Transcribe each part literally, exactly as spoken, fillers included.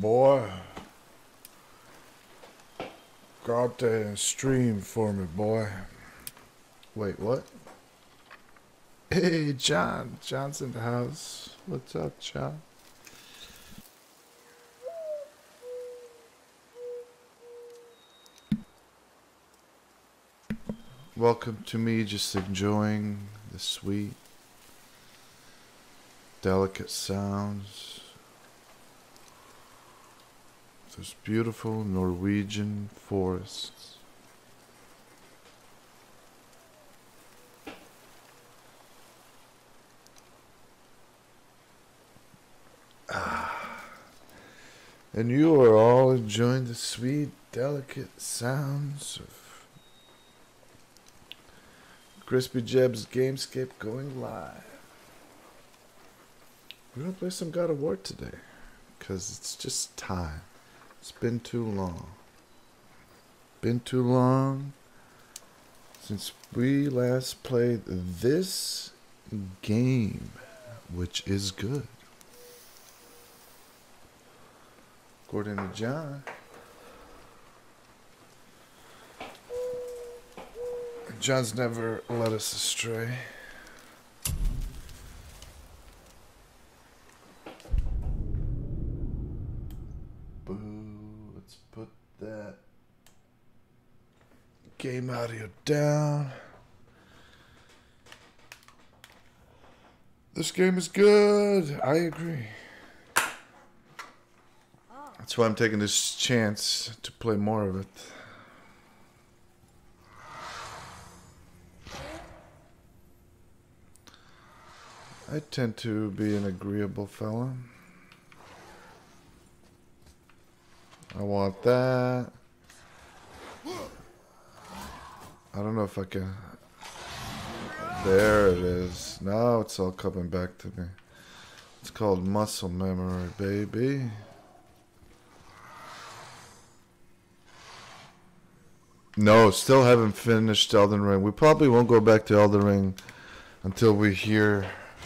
boy. Go out there and stream for me, boy. Wait, what? Hey, John. John's in the house. What's up, John? Welcome to me just enjoying the sweet, delicate sounds. Those beautiful Norwegian forests. Ah. And you are all enjoying the sweet, delicate sounds of Crispy Jeb's Gamescape going live. We're gonna play some God of War today, because it's just time. It's been too long. Been too long since we last played this game, which is good. According to John. John's never led us astray. Boo. Let's put that game audio down. This game is good. I agree. That's why I'm taking this chance to play more of it. I tend to be an agreeable fella. I want that. I don't know if I can. There it is. Now it's all coming back to me. It's called muscle memory, baby. No, still haven't finished Elden Ring. We probably won't go back to Elden Ring until we hear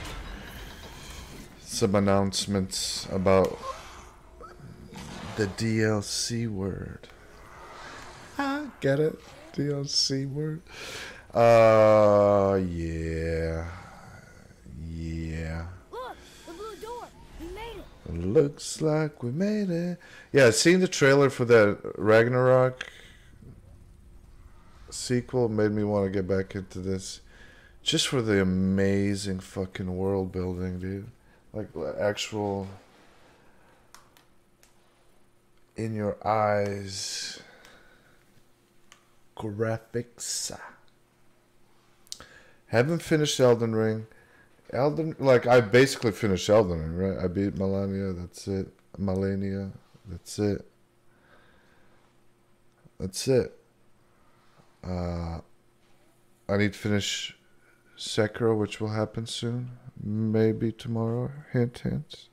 some announcements about the D L C word. Ah, get it? D L C word. Uh, yeah. Yeah. Look, the blue door. We made it. Looks like we made it. Yeah, seeing the trailer for that Ragnarok sequel made me want to get back into this. Just for the amazing fucking world building, dude. Like actual in your eyes graphics. Haven't finished Elden Ring. Elden like I basically finished Elden Ring, right? I beat Melania, that's it. Malenia, that's it. That's it. Uh I need to finish Sekiro, which will happen soon. Maybe tomorrow. Hint, hint.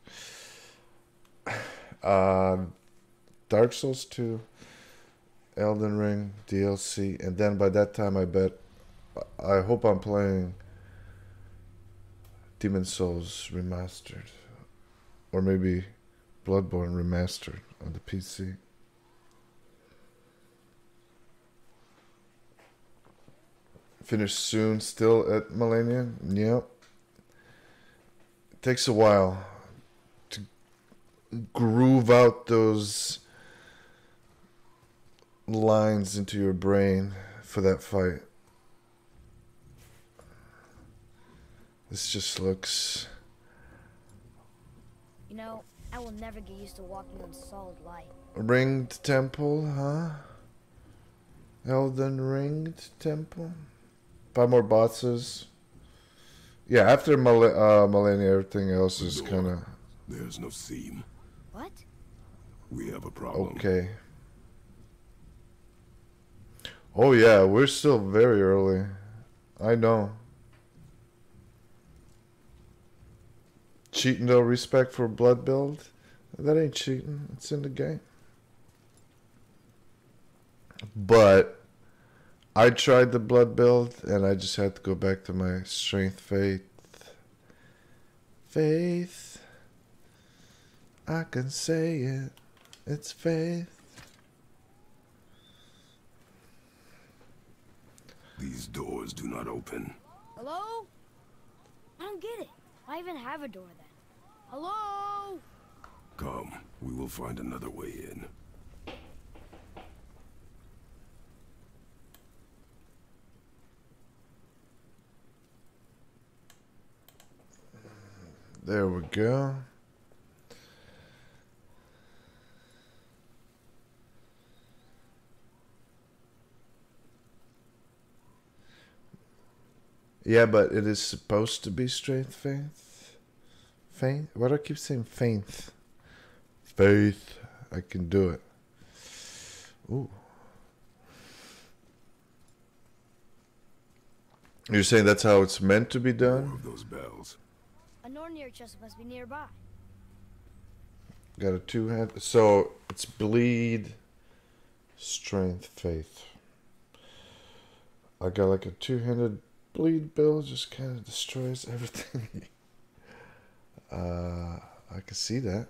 Uh, Dark Souls two, Elden Ring, D L C, and then by that time I bet, I hope I'm playing Demon Souls Remastered. Or maybe Bloodborne Remastered on the P C. Finish soon, still at Millennium. Yep. It takes a while to groove out those lines into your brain for that fight. This just looks... You know, I will never get used to walking on solid light. Ringed Temple, huh? Elden Ringed Temple? Five more bosses. Yeah, after Mal uh, Millennia, everything else is kind of... There's no seam. What? We have a problem. Okay. Oh yeah, we're still very early. I know. Cheating though, respect for blood build. That ain't cheating. It's in the game. But I tried the blood build, and I just had to go back to my strength, faith. Faith. I can say it. It's faith. These doors do not open. Hello? I don't get it. Why even have a door then? Hello? Come, we will find another way in. There we go. Yeah, but it is supposed to be straight faith. Faith? Why do I keep saying faith? Faith. I can do it. Ooh. You're saying that's how it's meant to be More done? of those bells. A Nornir chest must be nearby. Got a two hand. So it's bleed, strength, faith. I got like a two handed bleed bill, just kind of destroys everything. uh, I can see that.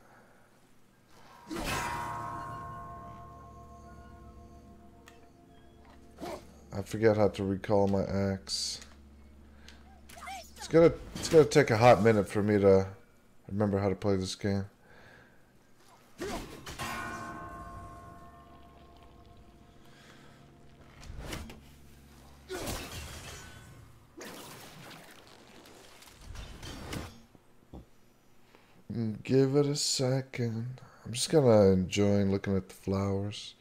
I forget how to recall my axe. It's gonna it's gonna take a hot minute for me to remember how to play this game. Give it a second. I'm just gonna enjoy looking at the flowers.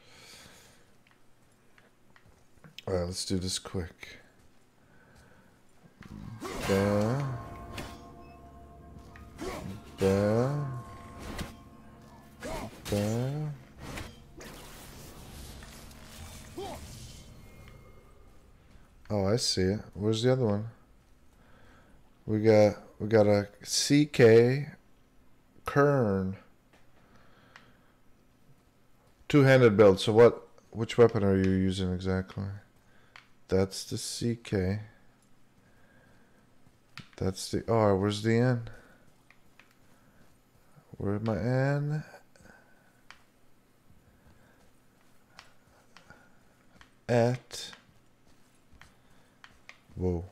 Alright, let's do this quick. Bam. Bam. Bam. Oh, I see it. Where's the other one? We got we got a C K Kern. Two-handed build. So what which weapon are you using exactly? That's the C K. That's the R. Where's the N? Where's my N? At. Whoa.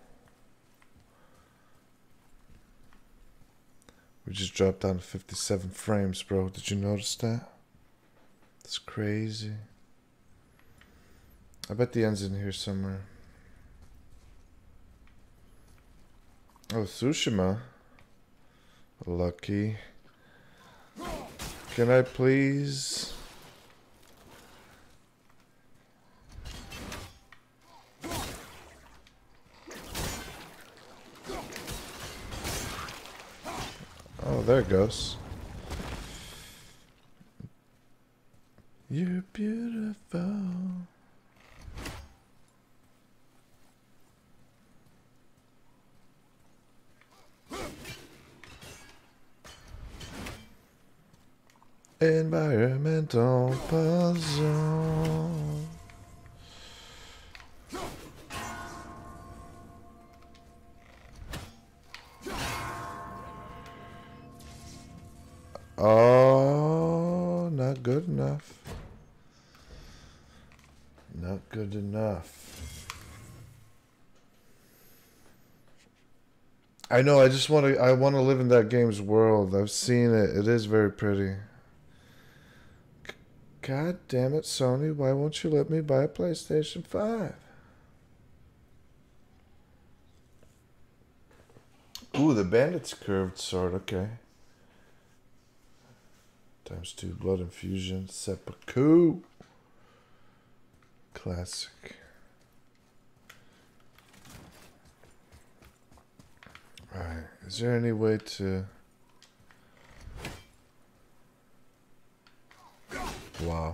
We just dropped down to fifty-seven frames, bro. Did you notice that? It's crazy. I bet the end's in here somewhere. Oh, Tsushima. Lucky. Can I please? Oh, there it goes. You're beautiful. Environmental puzzle. Oh, not good enough. Not good enough. I know, I just want to I want to live in that game's world. I've seen it. It is very pretty. God damn it, Sony, why won't you let me buy a PlayStation five? Ooh, the bandit's curved sword, okay. Times two blood infusion, seppuku. Classic. Alright, is there any way to... Wow.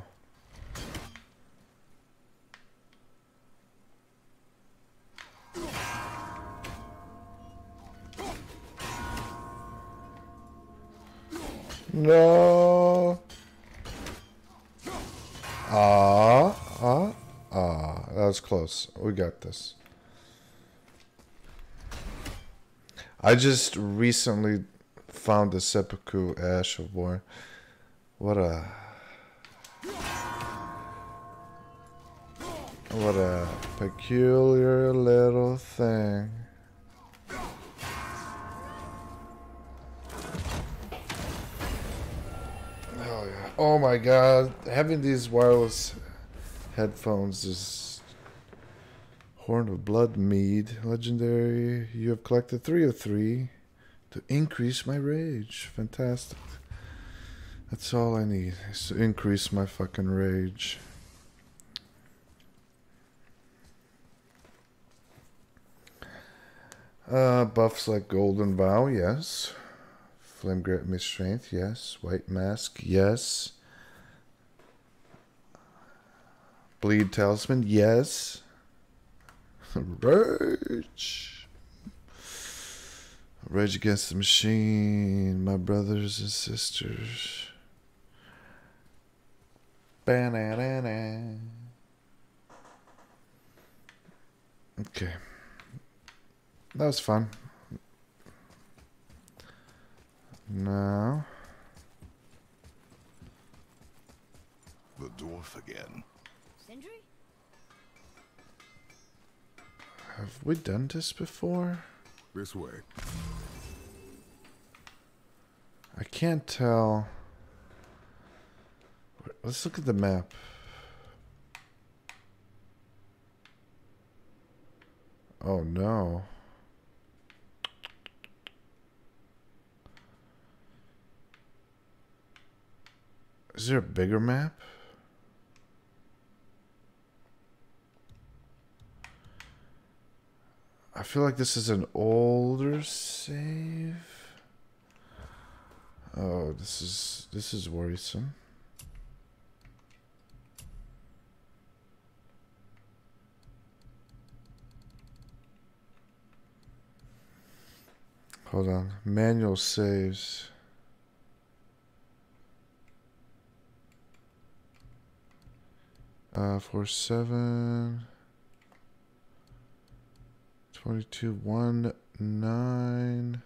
No. Ah, ah, ah. That was close. We got this. I just recently found the Seppuku Ash of War. What a What a peculiar little thing. Oh yeah. Oh my god. Having these wireless headphones is Horn of Blood Mead. Legendary. You have collected three of three to increase my rage. Fantastic. That's all I need is to increase my fucking rage. Uh, buffs like Golden Vow, yes. Flame Grant Me Strength, yes. White Mask, yes. Bleed Talisman, yes. Rage. Rage Against the Machine, my brothers and sisters. Ba-na-na-na. Okay. That was fun. Now. The dwarf again. Sindri? Have we done this before? This way. I can't tell. Let's look at the map. Oh no. Is there a bigger map? I feel like this is an older save. Oh, this is this is worrisome. Hold on. Manual saves. Uh, four seven. twenty-two one nine.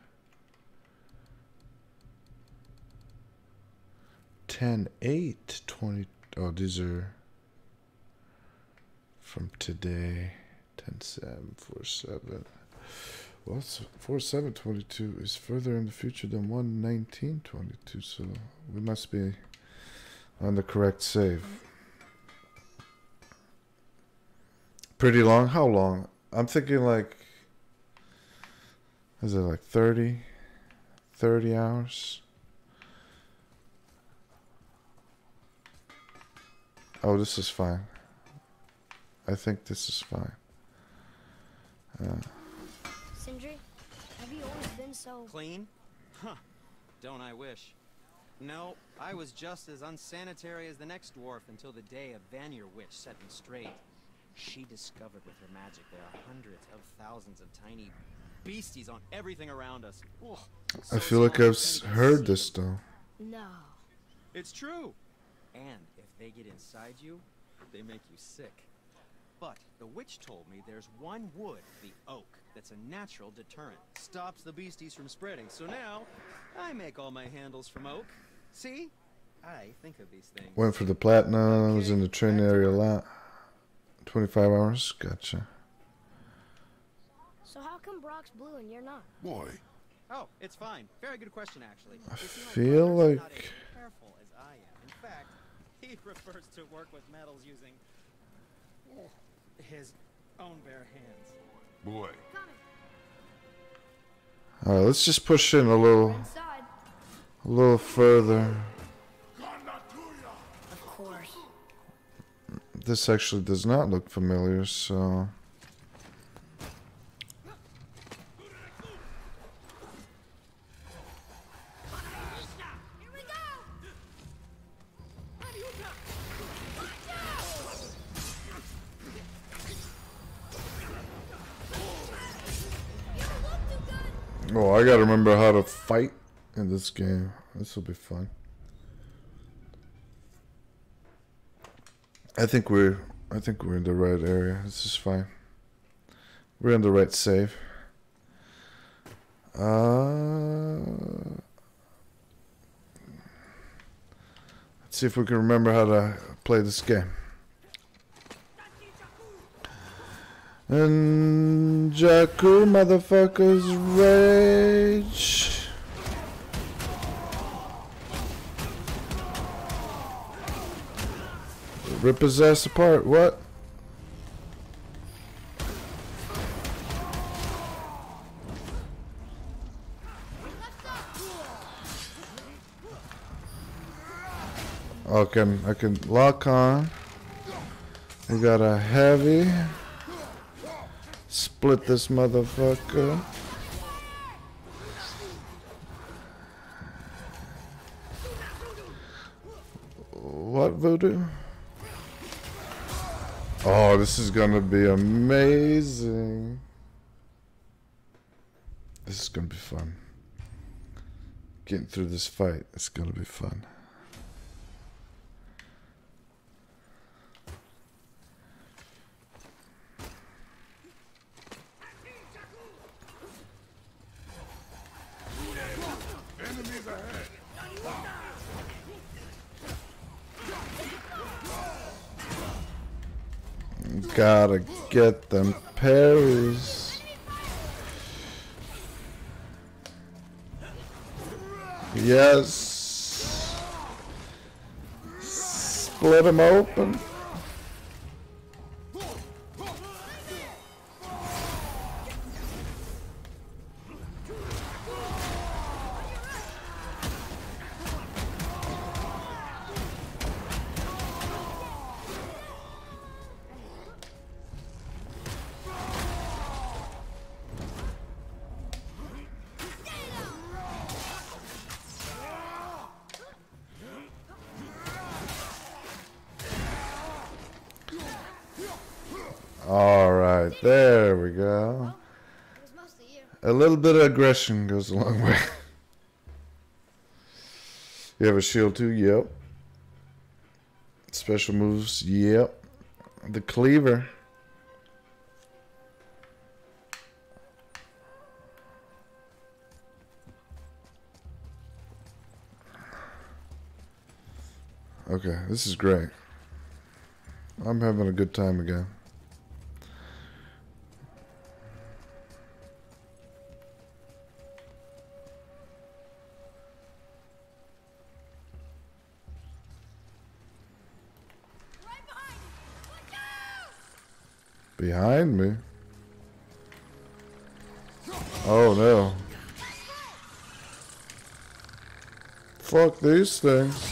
ten eight twenty. Oh, these are from today. ten seven four seven. Well, four seven twenty-two is further in the future than one nineteen twenty-two, so we must be on the correct save. Pretty long? How long? I'm thinking like, is it like thirty? thirty hours? Oh, this is fine. I think this is fine. Uh, Sindri, have you always been so... Clean? Huh. Don't I wish. No, I was just as unsanitary as the next dwarf until the day a Vanir witch set me straight. She discovered with her magic there are hundreds of thousands of tiny beasties on everything around us. Ugh, so I feel like small I've you s- can't even heard see this them. though. No. It's true. And if they get inside you, they make you sick. But the witch told me there's one wood, the oak, that's a natural deterrent. Stops the beasties from spreading. So now, I make all my handles from oak. See? I think of these things. Went for the platinum, was Okay, in the train back to area a work. lot. twenty-five hours? Gotcha. So how come Brock's blue and you're not? Boy, Oh, it's fine. Very good question, actually. I You see, my feel brother's not like- as careful as I am. In fact, he prefers to work with metals using his own bare hands. boy. Alright, let's just push in a little, Inside. a little further. Of course. This actually does not look familiar, so... Here we go! Oh, I gotta remember how to fight in this game. This will be fun. I think we're I think we're in the right area. This is fine. We're in the right save. Uh, let's see if we can remember how to play this game. And Jakku motherfuckers rage. Rip his ass apart. What? Okay, I can lock on. We got a heavy. Split this motherfucker. What voodoo? Oh, this is gonna be amazing. This is gonna be fun. Getting through this fight, it's gonna be fun. Gotta get them parries. Yes. Split them open. All right, there we go. A little bit of aggression goes a long way. You have a shield too? Yep. Special moves? Yep. The cleaver. Okay, this is great. I'm having a good time again. Behind me? Oh no. Fuck these things.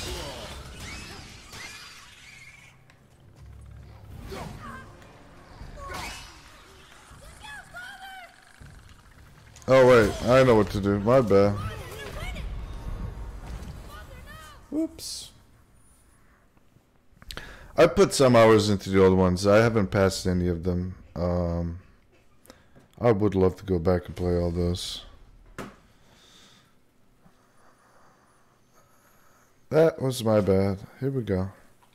Oh wait, I know what to do. My bad. Whoops. I put some hours into the old ones. I haven't passed any of them. Um, I would love to go back and play all those. That was my bad. Here we go.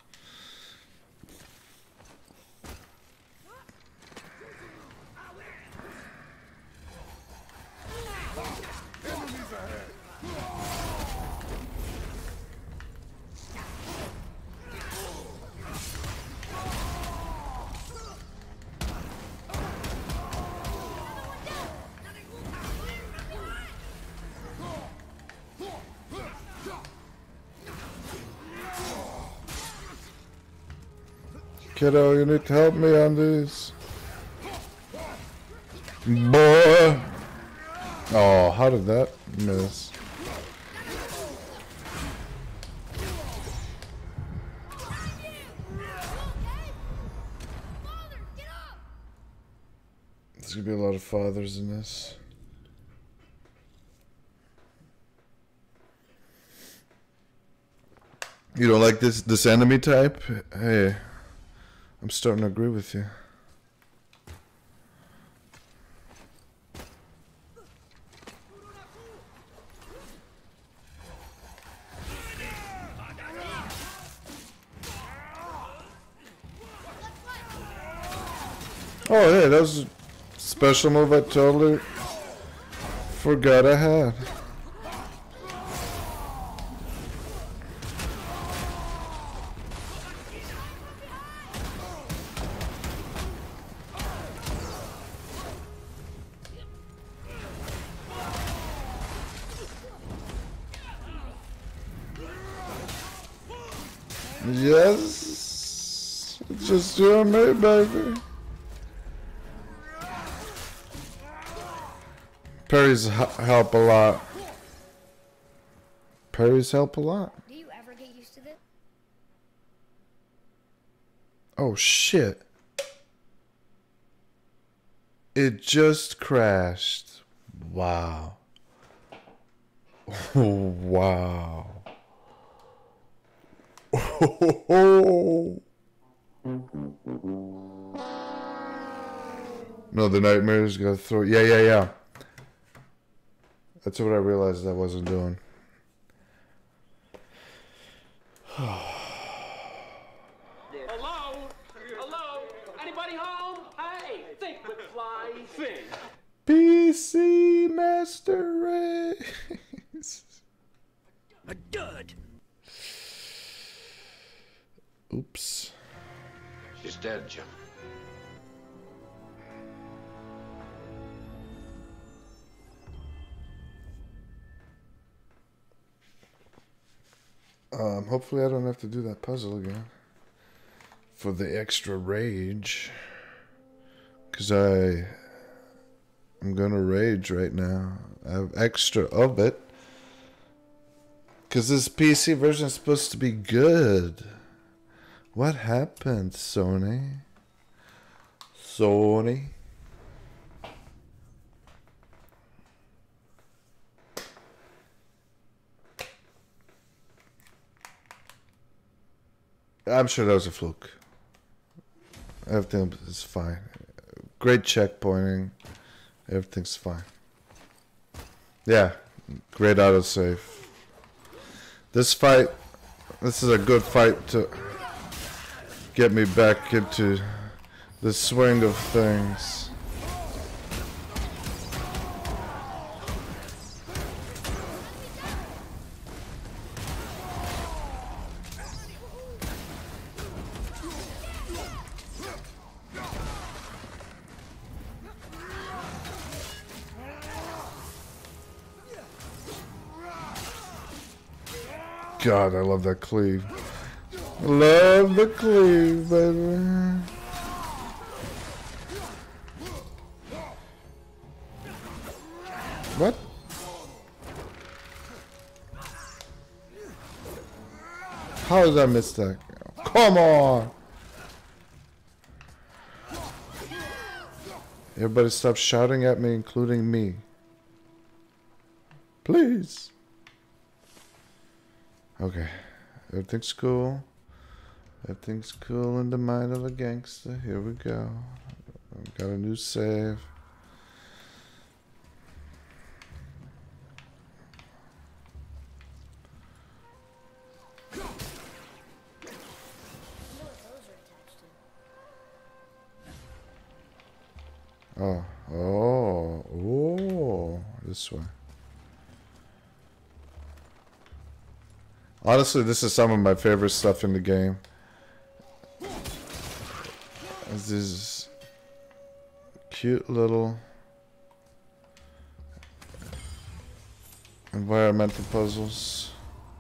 Kiddo, you need to help me on these. Boy! Oh, how did that miss? There's gonna be a lot of fathers in this. You don't like this this enemy type? Hey. I'm starting to agree with you. Oh, hey, that was a special move I totally forgot I had. Yes. It's just you and me, baby. Parries help a lot. Parries help a lot. Do you ever get used to this? Oh shit. It just crashed. Wow. Oh, wow. Oh. No, the nightmares gotta throw. Yeah, yeah, yeah. That's what I realized I wasn't doing. Hello? Hello? Anybody home? Hey, think McFly, think. P C Master Race. A dud. Oops. She's dead, Jim. Um, hopefully I don't have to do that puzzle again. For the extra rage. Because I... I'm gonna rage right now. I have extra of it. Because this P C version is supposed to be good. What happened, Sony? Sony? I'm sure that was a fluke. Everything is fine. Great checkpointing. Everything's fine. Yeah, great autosave. This fight, this is a good fight to get me back into the swing of things. God, I love that cleave. Love the cleave, baby. What? How did I miss that? Come on! Everybody stop shouting at me, including me. Please. Okay, everything's cool. Everything's cool in the mind of a gangster. Here we go. I've got a new save. Oh, oh, oh, this way. Honestly, this is some of my favorite stuff in the game. This is cute little environmental puzzles.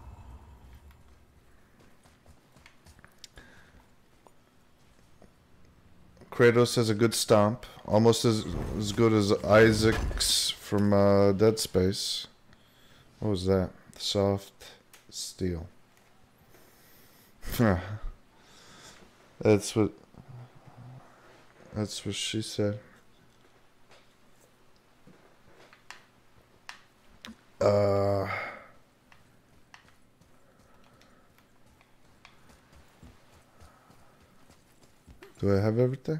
Kratos has a good stomp, almost as as good as Isaac's from uh, Dead Space. What was that? Soft steel. That's what. That's what she said. Uh. Do I have everything?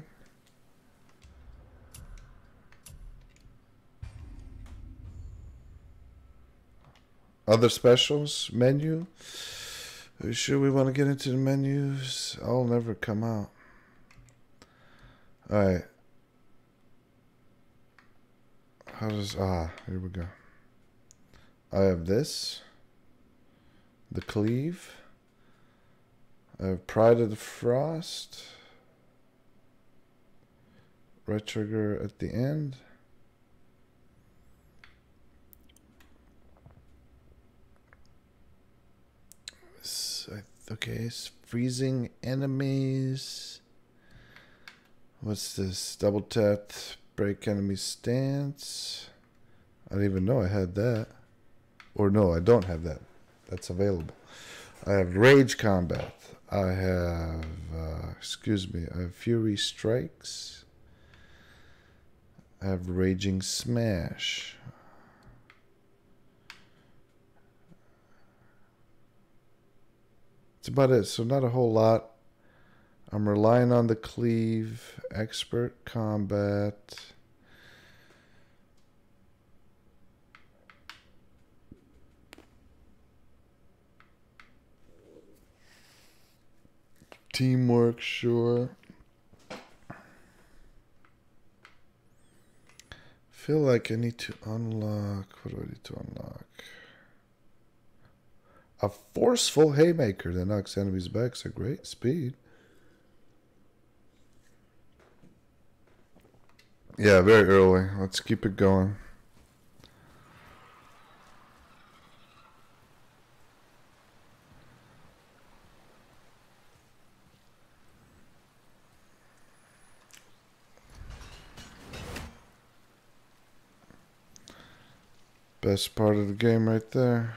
Other specials? Menu? Are you sure we want to get into the menus? I'll never come out. Alright. How does... Ah, here we go. I have this. The Cleave. I have Pride of the Frost. Right trigger at the end. Okay, freezing enemies. What's this? Double tap, break enemy stance. I didn't even know I had that. Or no, I don't have that. That's available. I have rage combat. I have, uh, excuse me, I have fury strikes. I have raging smash. That's about it. So not a whole lot. I'm relying on the cleave, expert combat. Teamwork, sure. Feel like I need to unlock. What do I need to unlock? A forceful haymaker that knocks enemies back. So great speed. Yeah, very early. Let's keep it going. Best part of the game right there.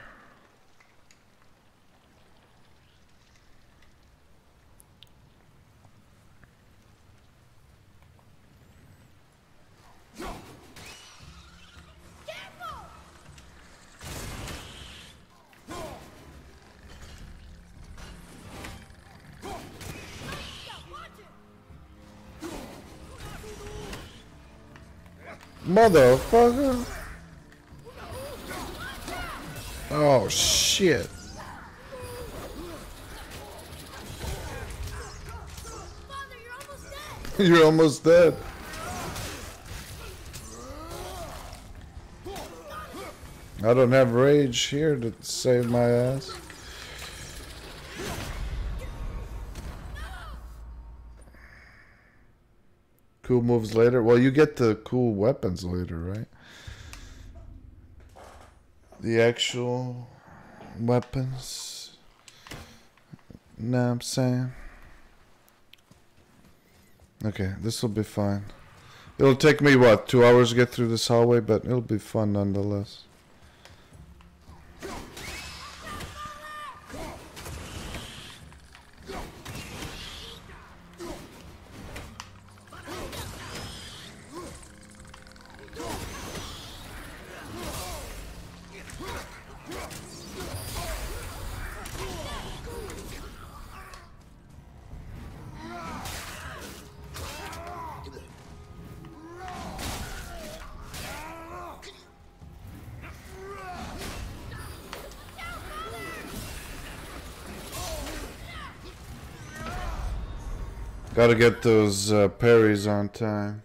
Motherfucker. Oh shit. You're almost dead. I don't have rage here to save my ass. Cool moves later. Well, you get the cool weapons later, right? The actual weapons. Know what I'm saying? Okay, this will be fine. It'll take me, what, two hours to get through this hallway, but it'll be fun nonetheless. Gotta get those uh, parries on time.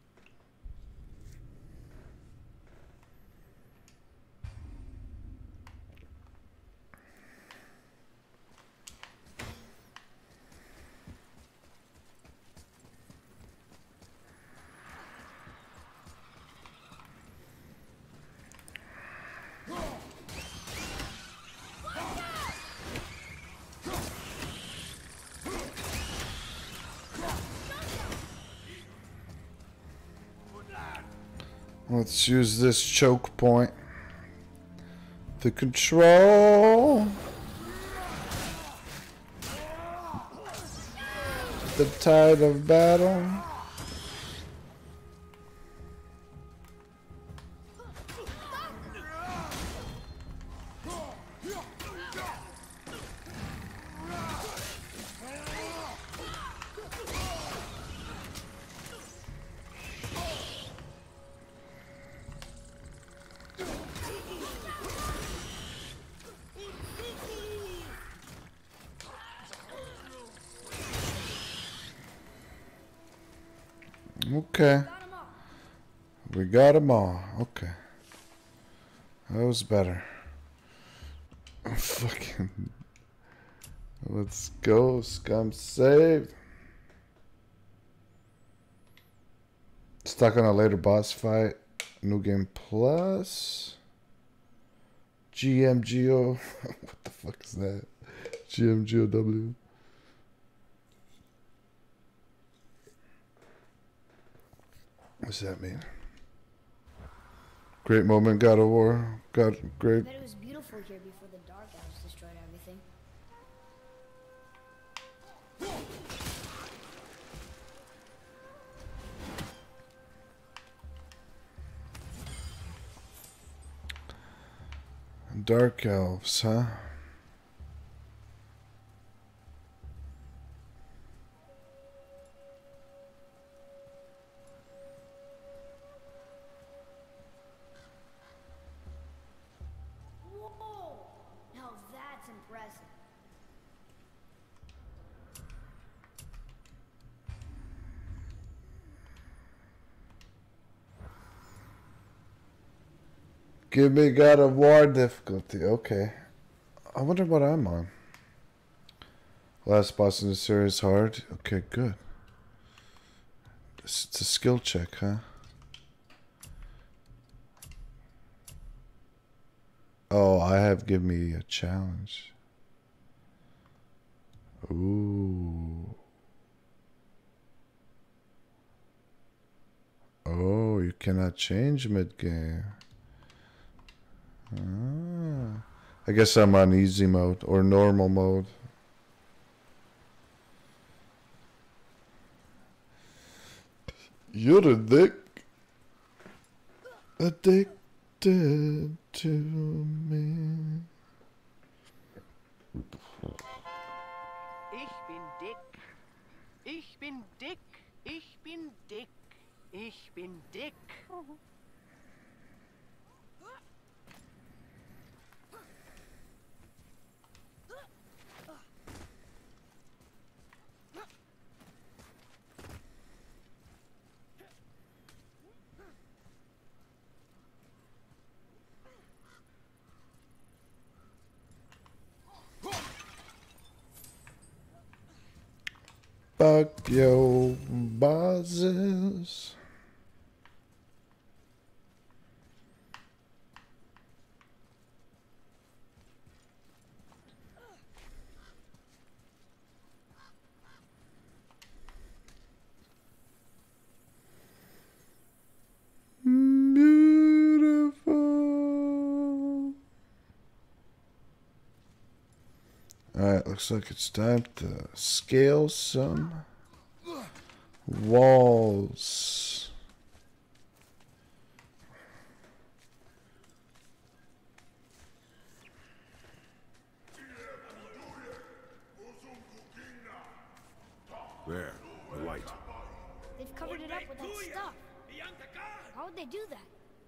Let's use this choke point to control the tide of battle. Okay. We got them all. Okay. That was better. Fucking. Let's go. Scum saved. Stuck on a later boss fight. New game plus. G M G O. What the fuck is that? G M G O W. What's that mean? Great moment, God of War. God, I great. bet it was beautiful here before the Dark Elves destroyed everything. Dark Elves, huh? Whoa! Now that's impressive. Give me God of War difficulty. Okay. I wonder what I'm on. Last boss in the series hard. Okay, good. It's it's a skill check, huh? Oh, I have give me a challenge. Ooh. Oh, you cannot change mid-game. Ah. I guess I'm on easy mode or normal mode. You're a dick. Addicted to me. Ich bin dick. Ich bin dick. Ich bin dick. Ich bin dick. Fuck your bosses. Beautiful. Alright, looks like it's time to scale some walls. There, the light. They've covered it up with that stuff. How would they do that?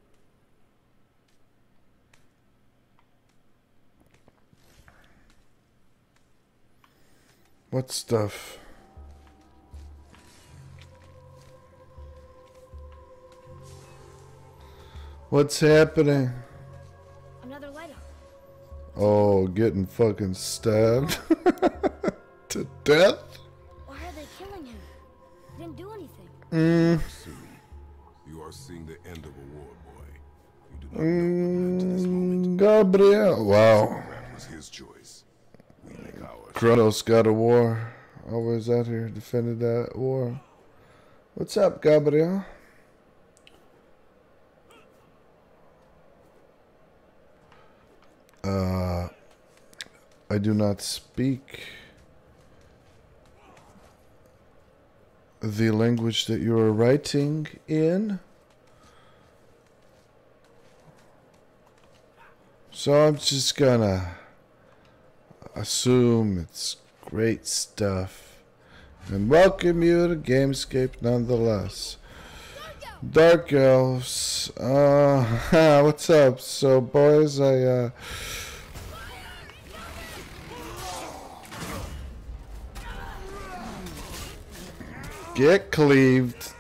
What stuff? What's happening? Another light up. Oh, getting fucking stabbed to death? Why are they killing him? He didn't do anything. Mm, Soon, you are seeing the end of a war, boy. You do not know what led to this moment. mm, Gabriel. Wow. That was his choice. We make ours. Kratos got a war. Always out here defending that war. What's up, Gabriel? Uh, I do not speak the language that you are writing in. So I'm just gonna assume it's great stuff and welcome you to Gamescape nonetheless. Dark Elves, uh, what's up? So boys, I, uh, get cleaved.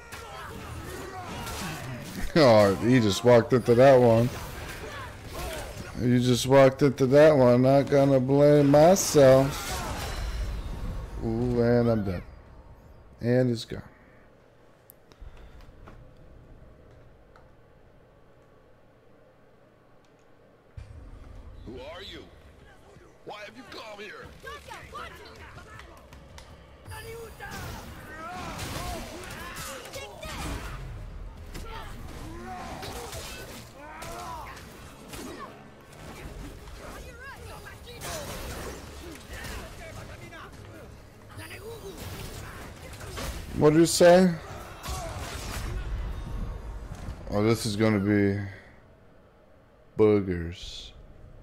Oh, he just walked into that one. You just walked into that one. Not gonna blame myself. Ooh, and I'm dead. And he's gone. Who are you? Why have you come here? What do you say? Oh, this is gonna be burgers.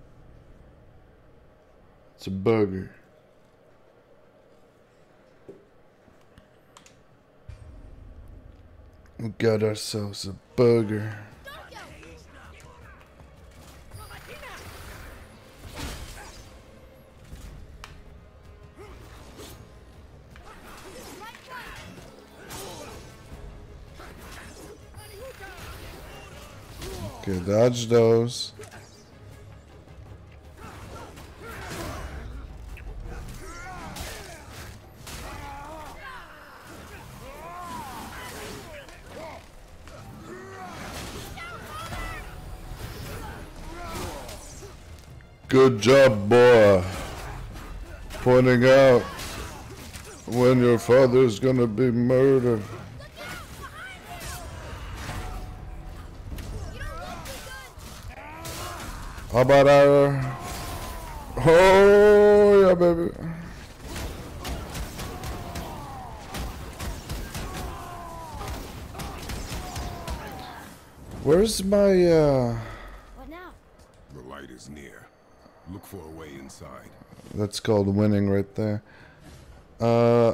It's a burger. We got ourselves a burger. Okay, dodge those. Good job, boy. Pointing out when your father's gonna be murdered. How about our... Oh, yeah, baby. Where's my, uh... What now? The light is near. Look for a way inside. That's called winning right there. Uh...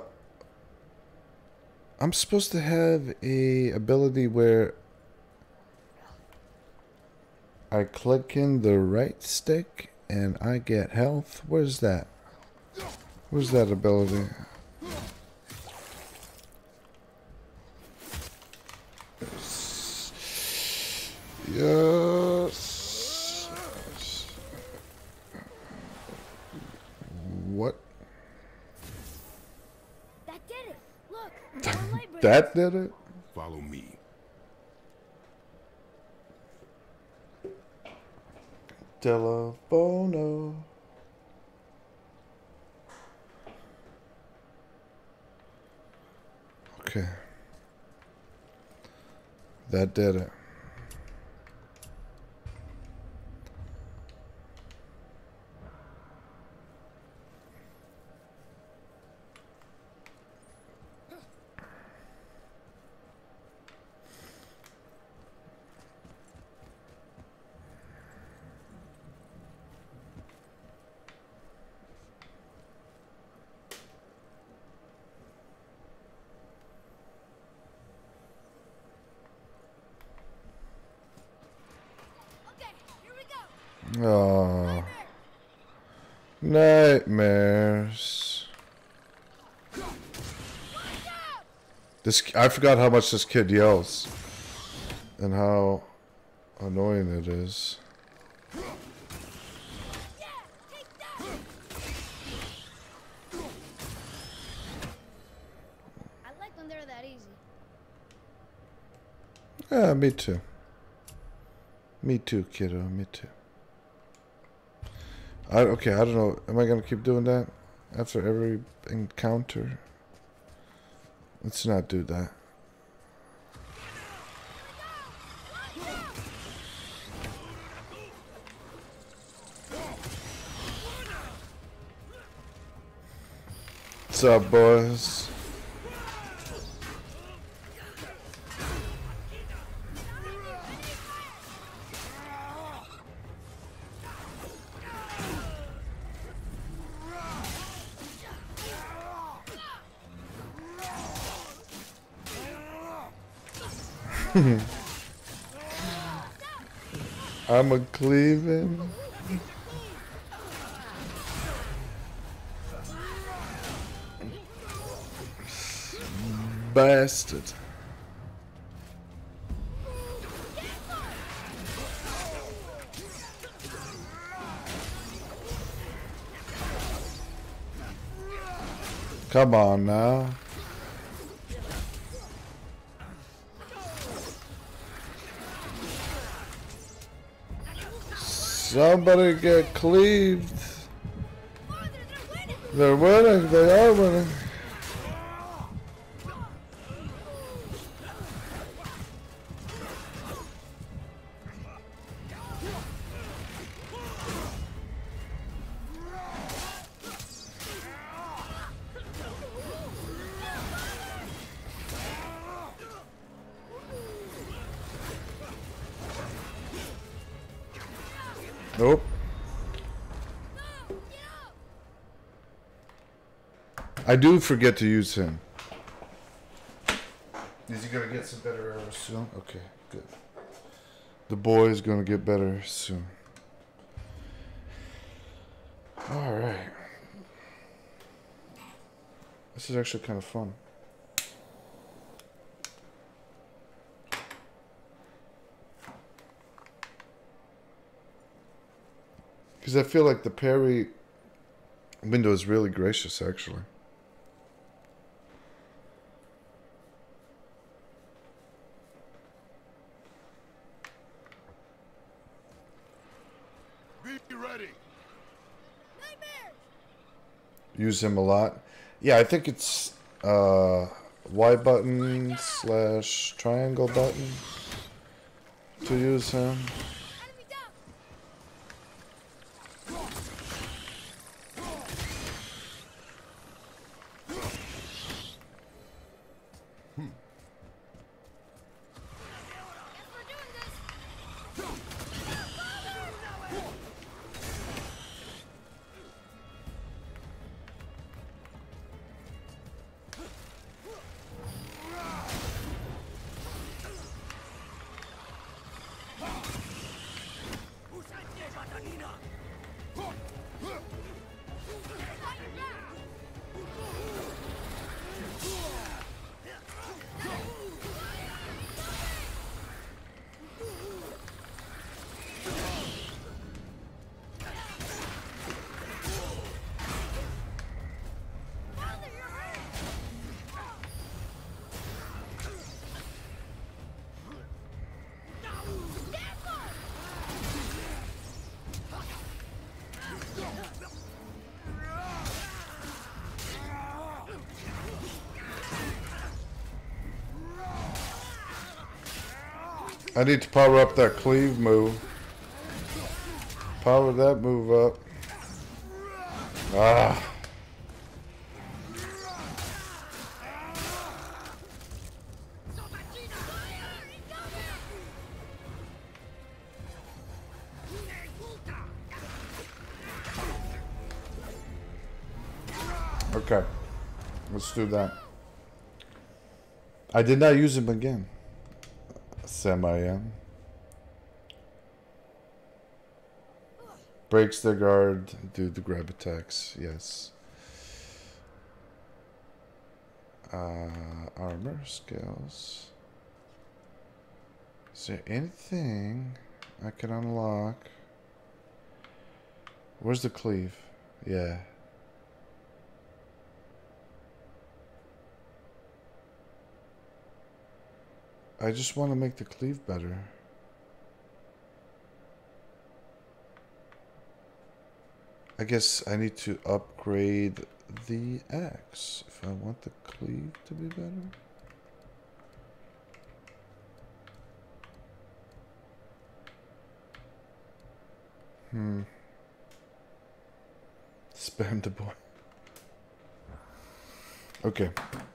I'm supposed to have a ability where I click in the right stick and I get health. Where's that? Where's that ability? Yes. What? That did it. Look. the light breaks. That did it? Follow me. Telefono. Okay. That did it. Oh, nightmares. This I forgot how much this kid yells and how annoying it is. I like when they're that easy. Yeah, me too. Me too, kiddo. Me too. I, okay, I don't know. Am I gonna keep doing that after every encounter? Let's not do that. What's up, boys? I'm a Cleveland. Bastard. Come on now. Somebody get cleaved. They're winning. They are winning. Nope. I do forget to use him. Is he gonna get some better arrows soon? Okay, good. The boy is gonna get better soon. Alright. This is actually kind of fun. Because I feel like the parry window is really gracious, actually. Be ready. Use him a lot. Yeah, I think it's uh, Y button slash triangle button to use him. I need to power up that cleave move. Power that move up. Ah. Okay. Let's do that. I did not use him again. Semi-M. Breaks their guard, do the grab attacks, yes. Uh, armor, skills. Is there anything I can unlock? Where's the cleave? Yeah. I just want to make the cleave better. I guess I need to upgrade the axe if I want the cleave to be better. Hmm. Spam the boy. Okay.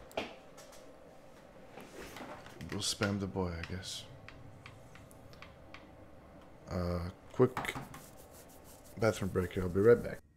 We'll spam the boy, I guess. Uh, quick bathroom break here. I'll be right back.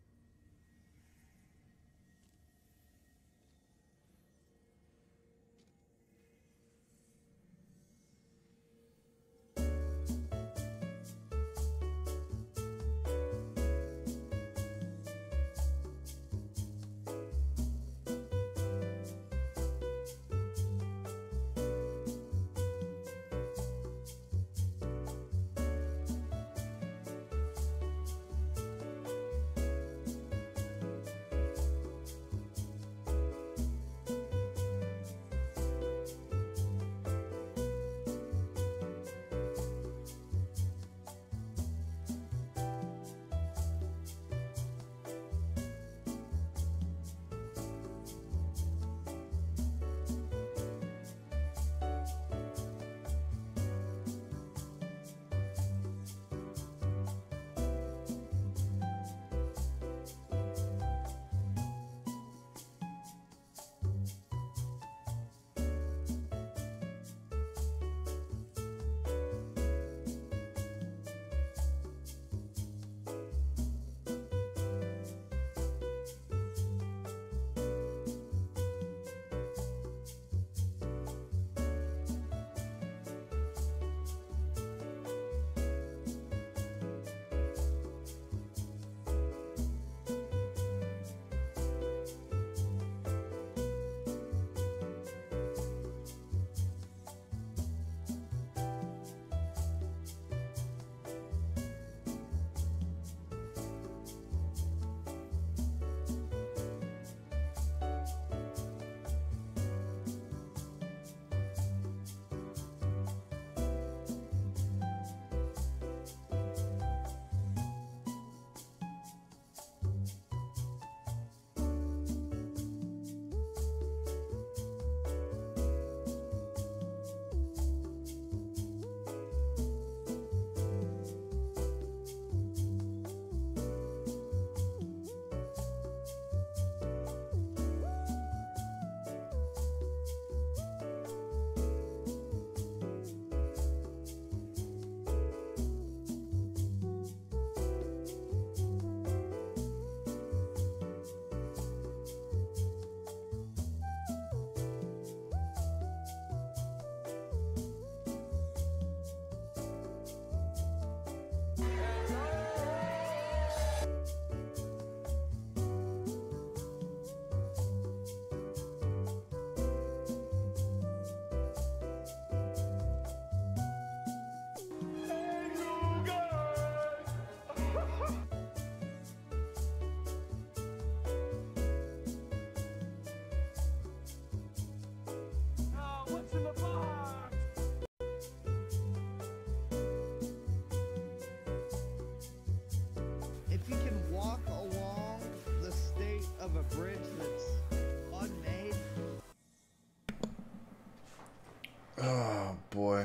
Oh boy.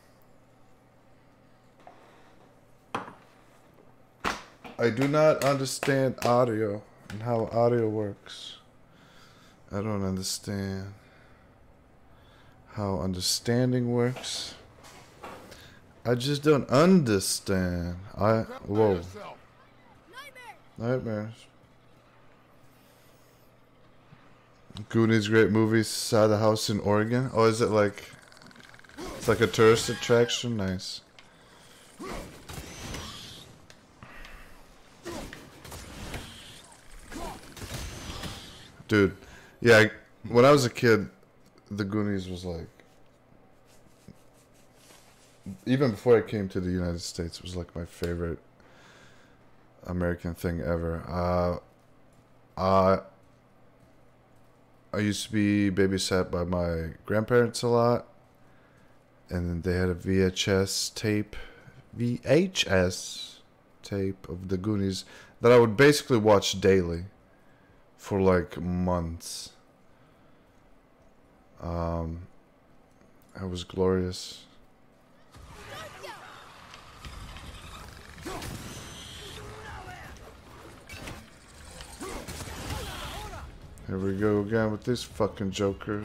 I do not understand audio and how audio works. I don't understand how understanding works. I just don't understand. I whoa. Nightmares. Goonies, great movie. Saw the house in Oregon. Oh, is it like? It's like a tourist attraction. Nice. Dude, yeah. I, when I was a kid, the Goonies was like. Even before I came to the United States, it was like my favorite American thing ever. Uh, uh, I used to be babysat by my grandparents a lot, and then they had a V H S tape, V H S tape of the Goonies that I would basically watch daily for like months. Um, it was glorious. Here we go again with these fucking jokers.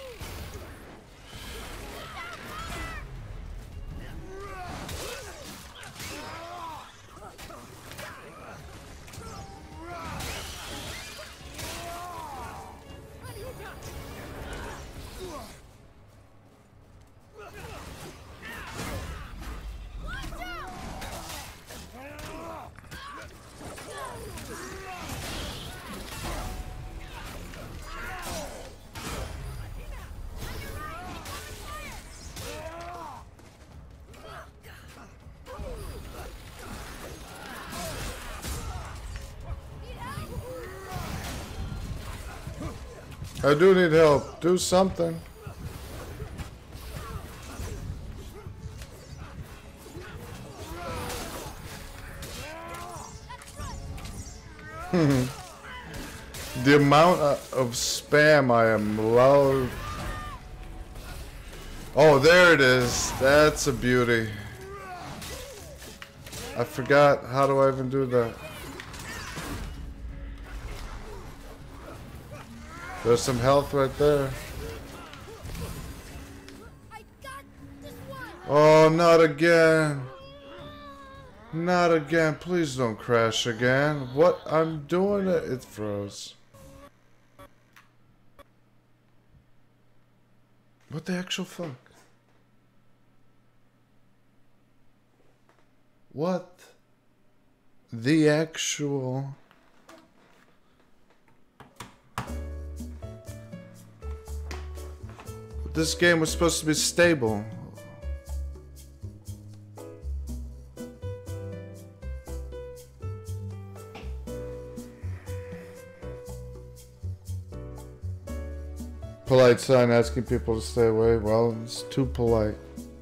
I do need help. Do something. The amount of spam I am allowed. Oh, there it is. That's a beauty. I forgot. How do I even do that? There's some health right there. Oh, not again. Not again. Please don't crash again. What? I'm doing it. It froze. What the actual fuck? What the actual... This game was supposed to be stable. Polite sign asking people to stay away. Well, it's too polite.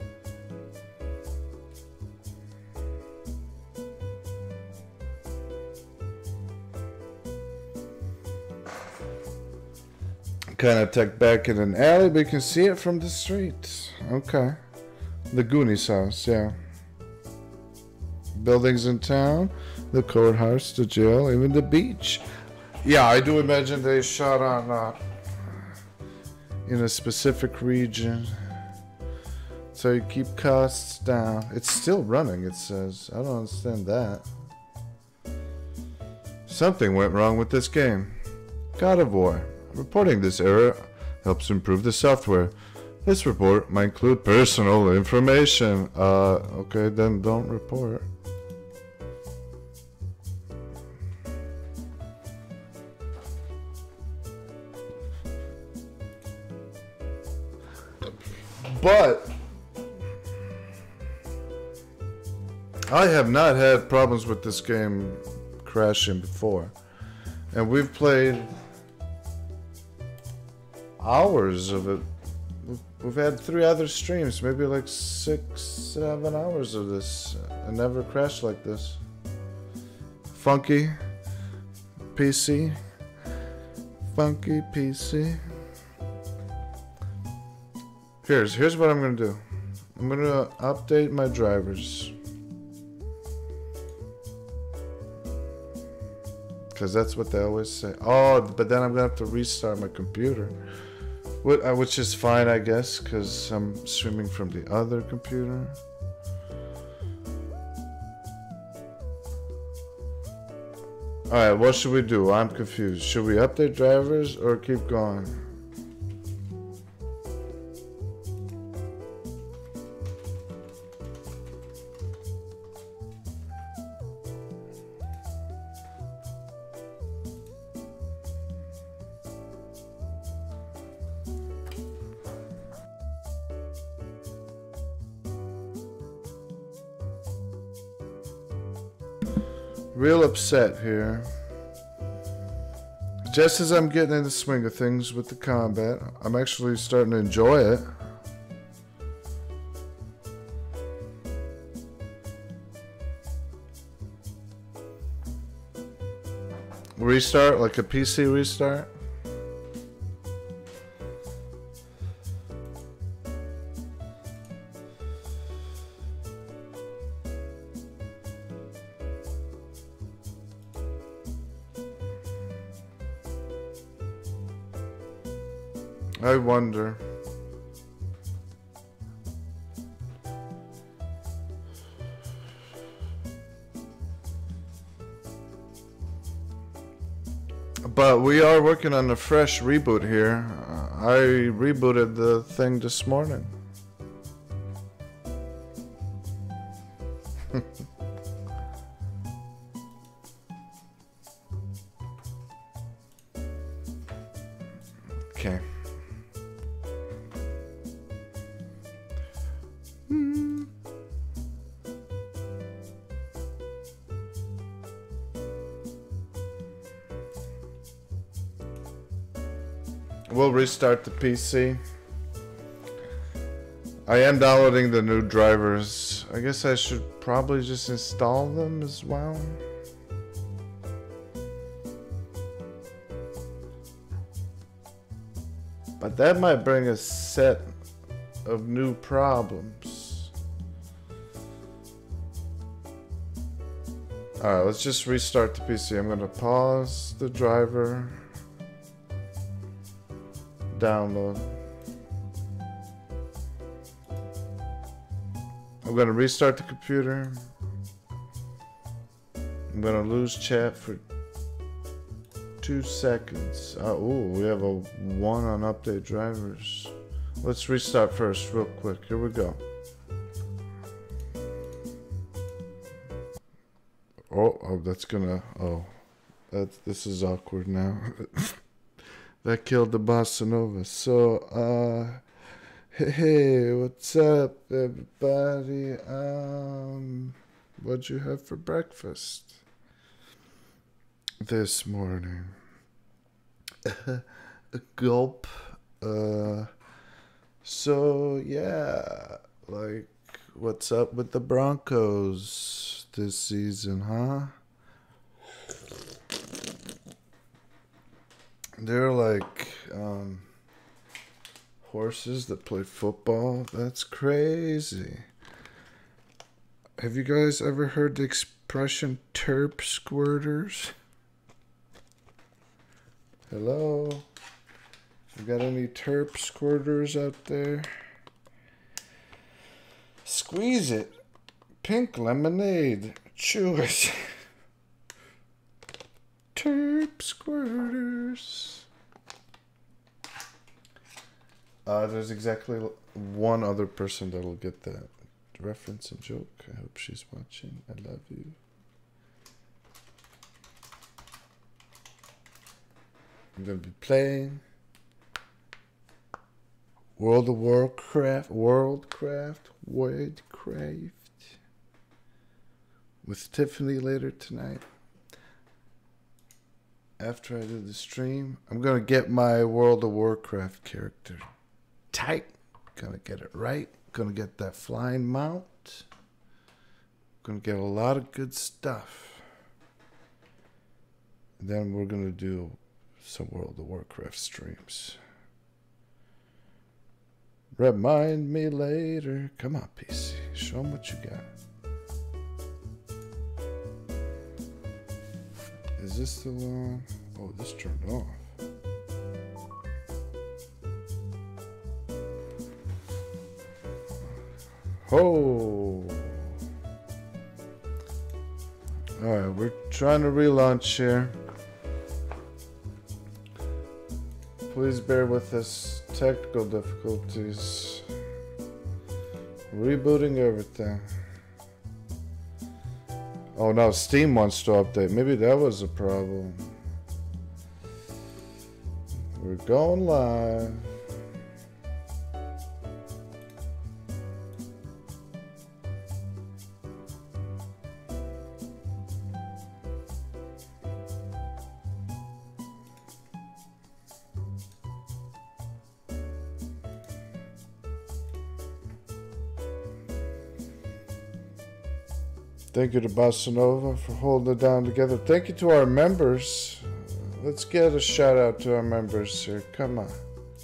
Kind of tucked back in an alley, but you can see it from the street. Okay. The Goonies house, yeah. Buildings in town, the courthouse, the jail, even the beach. Yeah, I do imagine they shot on uh, in a specific region. So you keep costs down. It's still running, it says. I don't understand that. Something went wrong with this game. God of War. Reporting this error helps improve the software. This report might include personal information. Uh, okay, then don't report. But I have not had problems with this game crashing before. And we've played hours of it. We've had three other streams, maybe like six, seven hours of this. I never crashed like this. Funky P C. Funky P C. Here's here's what I'm gonna do. I'm gonna update my drivers. Because that's what they always say. Oh, but then I'm gonna have to restart my computer. What, uh, which is fine, I guess, because I'm streaming from the other computer. Alright, what should we do? I'm confused. Should we update drivers or keep going? Real upset here. Just as I'm getting in the swing of things with the combat, I'm actually starting to enjoy it. Restart, like a P C restart. I wonder. But we are working on a fresh reboot here. Uh, I rebooted the thing this morning. Okay. We'll restart the P C. I am downloading the new drivers. I guess I should probably just install them as well. But that might bring a set of new problems. Alright, let's just restart the P C. I'm gonna pause the driver. Download. I'm gonna restart the computer. I'm gonna lose chat for two seconds. Uh, ooh, we have a one on update drivers. Let's restart first, real quick. Here we go. Oh, oh, that's gonna. Oh, that's this is awkward now. That killed the bossa nova. So, uh, hey, hey, what's up, everybody? Um, what'd you have for breakfast this morning? A gulp. Uh, so yeah, like, what's up with the Broncos this season, huh? They're like um, horses that play football. That's crazy. Have you guys ever heard the expression terp squirters? Hello? You got any terp squirters out there? Squeeze it. Pink lemonade. Chew it. Terp squirters. Uh, there's exactly one other person that'll get that reference and joke. I hope she's watching. I love you. I'm gonna be playing World of Warcraft, Worldcraft, Wordcraft with Tiffany later tonight. After I do the stream, I'm gonna get my World of Warcraft character tight. Gonna get it right. Gonna get that flying mount. Gonna get a lot of good stuff. And then we're gonna do some World of Warcraft streams. Remind me later. Come on, P C. Show them what you got. Is this the one? Oh, this turned off. Oh. Alright, we're trying to relaunch here. Please bear with us. Technical difficulties. Rebooting everything. Oh no, Steam wants to update. Maybe that was a problem. We're going live. Thank you to Bossa Nova for holding it down together. Thank you to our members. Let's get a shout out to our members here. Come on.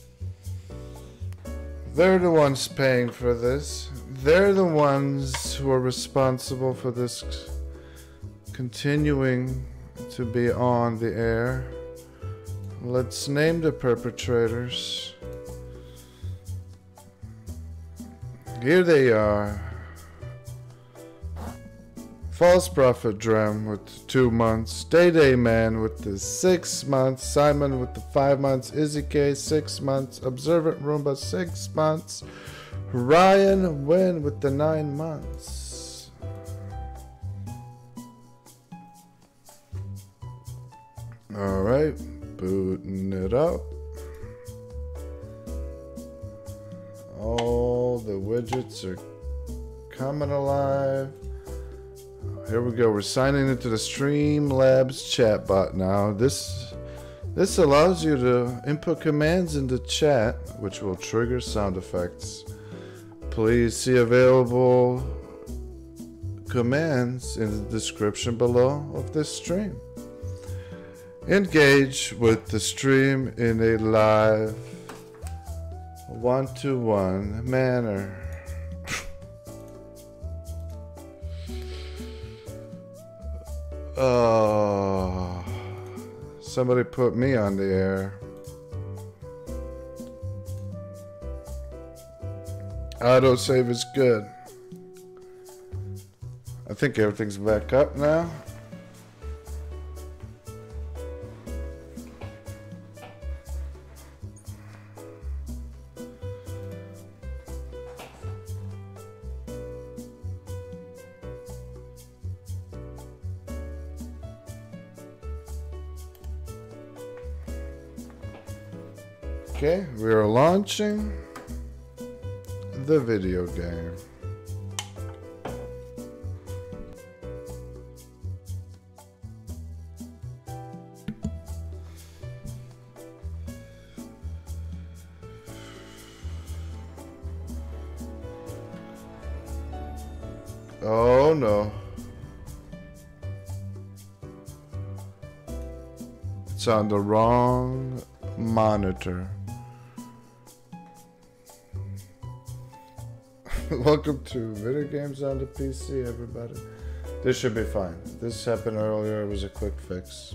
They're the ones paying for this. They're the ones who are responsible for this continuing to be on the air. Let's name the perpetrators. Here they are. False Prophet Drem with two months, Day Day Man with the six months, Simon with the five months, Izzy K six months, Observant Roomba six months, Ryan Wynn with the nine months. Alright, booting it up. All the widgets are coming alive. Here we go. We're signing into the Streamlabs chatbot now. This this allows you to input commands into chat, which will trigger sound effects. Please see available commands in the description below of this stream. Engage with the stream in a live one-to-one manner. Oh, somebody put me on the air. Autosave is good. I think everything's back up now. Okay, we are launching the video game. Oh no. It's on the wrong monitor. Welcome to Video Games on the P C, everybody. This should be fine. This happened earlier. It was a quick fix.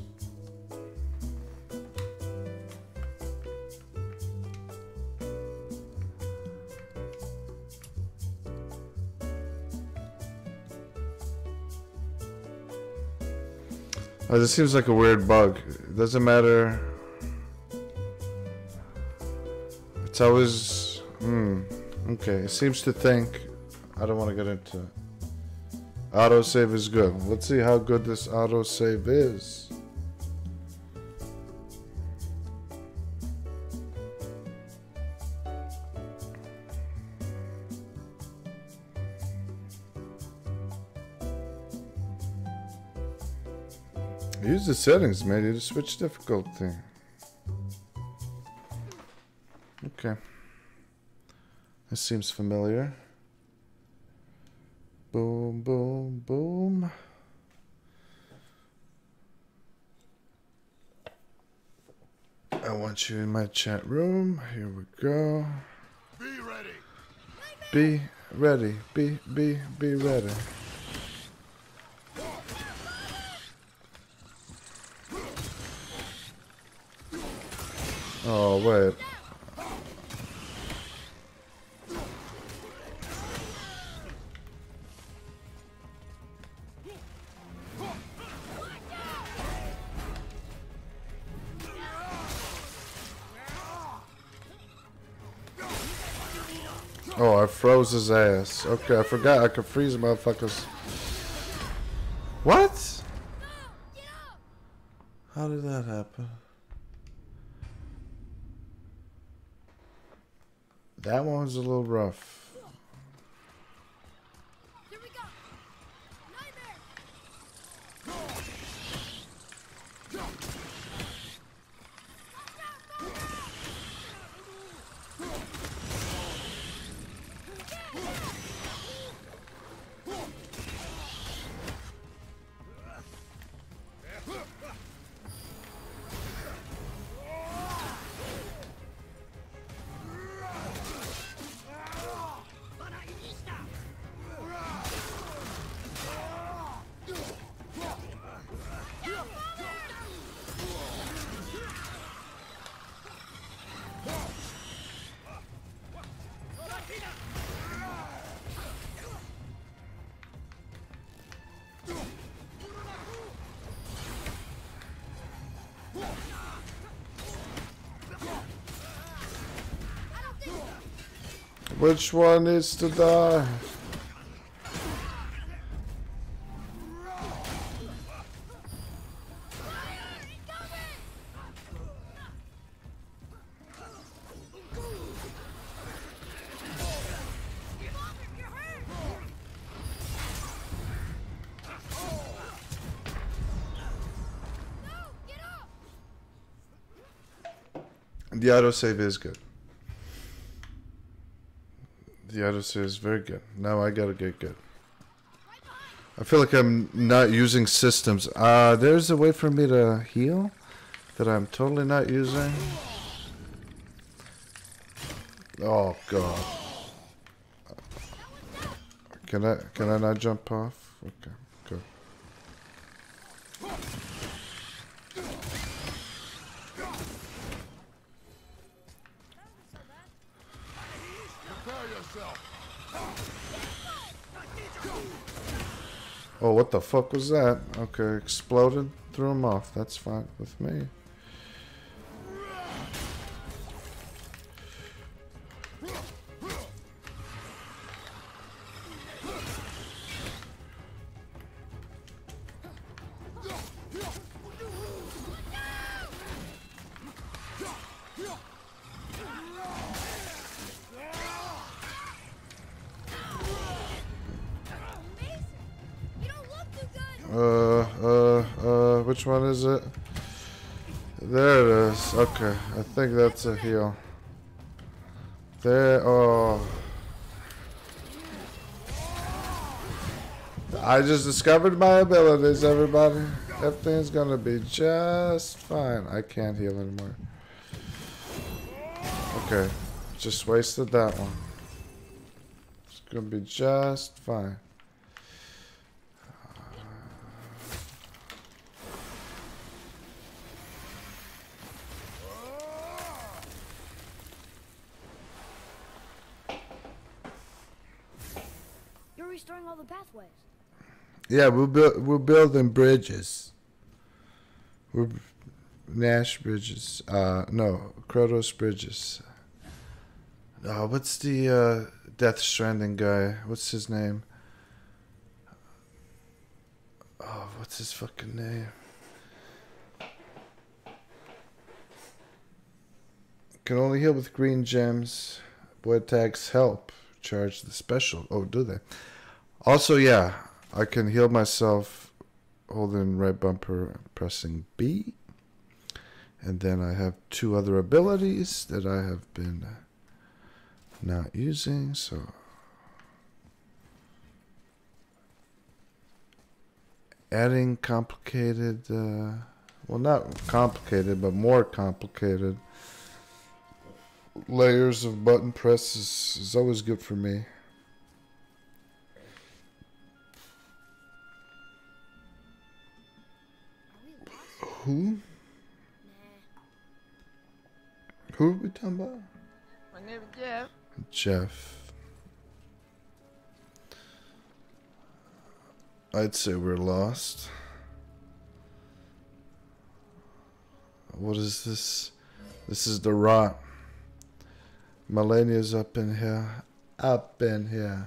Oh, this seems like a weird bug. It doesn't matter. It's always... Hmm. Okay, it seems to think... I don't want to get into it. Autosave is good. Let's see how good this autosave is. Use the settings, maybe to switch difficulty. Okay. This seems familiar. Boom, boom, boom. I want you in my chat room. Here we go. Be ready. Be ready. Be, be, be ready. Oh, wait. Oh, I froze his ass. Okay, I forgot I could freeze motherfuckers. What? How did that happen? That one was a little rough. Here we go. Nightmare. Which one needs to die? The autosave is good. The autosave is very good. Now I gotta get good. I feel like I'm not using systems. Uh, there's a way for me to heal that I'm totally not using. Oh god. Can I can I not jump off? Okay, good. Oh, what the fuck was that? Okay, exploded, threw him off. That's fine with me. Uh, uh, uh, which one is it? There it is. Okay, I think that's a heal. There, oh. I just discovered my abilities, everybody. Everything's gonna be just fine. I can't heal anymore. Okay, just wasted that one. It's gonna be just fine. You're restoring all the pathways. Yeah, we're build, we're building bridges. We're Nash bridges. Uh, no, Kratos bridges. Uh, what's the uh, Death Stranding guy? What's his name? Oh, what's his fucking name? Can only heal with green gems. Boy tags help. Charge the special. Oh, do they? Also, yeah, I can heal myself holding right bumper, pressing B. And then I have two other abilities that I have been not using, so adding complicated, uh, well, not complicated, but more complicated layers of button press is, is always good for me. Who? Who are we talking about? My name is Jeff. Jeff. I'd say we're lost. What is this? This is the rot. Melania's up in here. Up in here.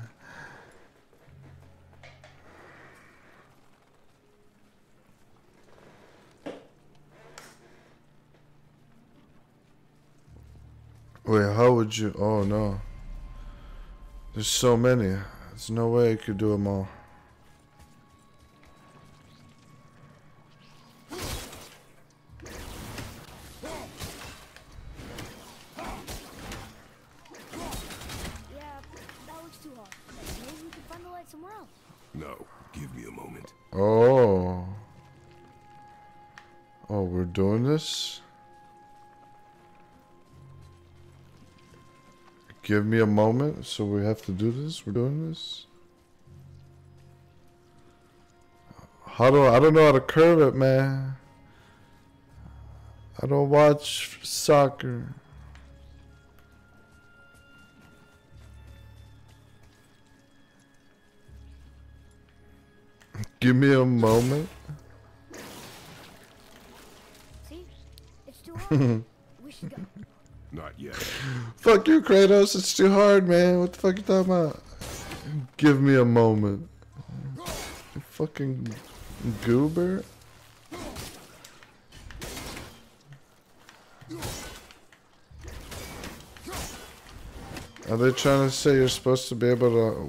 Wait, how would you? Oh no. There's so many. There's no way I could do them all. No, give me a moment. Oh. Oh, we're doing this? Give me a moment, so we have to do this? We're doing this? How do I don't know how to curve it, man. I don't watch soccer. Give me a moment. See? It's too hard. We should go. Not yet. Fuck you, Kratos. It's too hard, man. What the fuck you talking about? Give me a moment. You fucking goober. Are they trying to say you're supposed to be able to...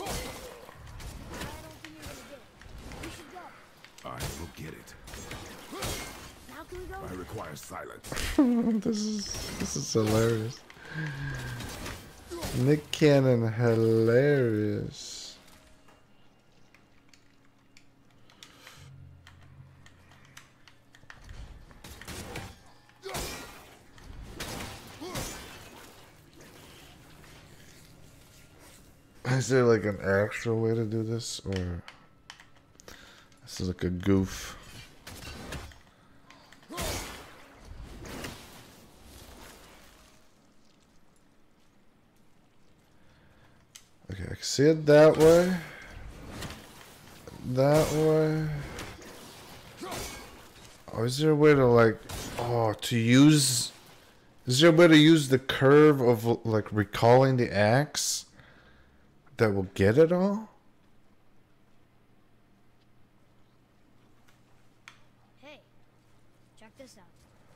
I will get it. Now can we go? I require silence. this is this is hilarious. Nick Cannon, hilarious. Is there like an actual way to do this, or this is like a goof? Okay, I can see it that way. That way. Oh, is there a way to like, oh, to use, is there a way to use the curve of like recalling the axe that will get it all? Hey, check this out.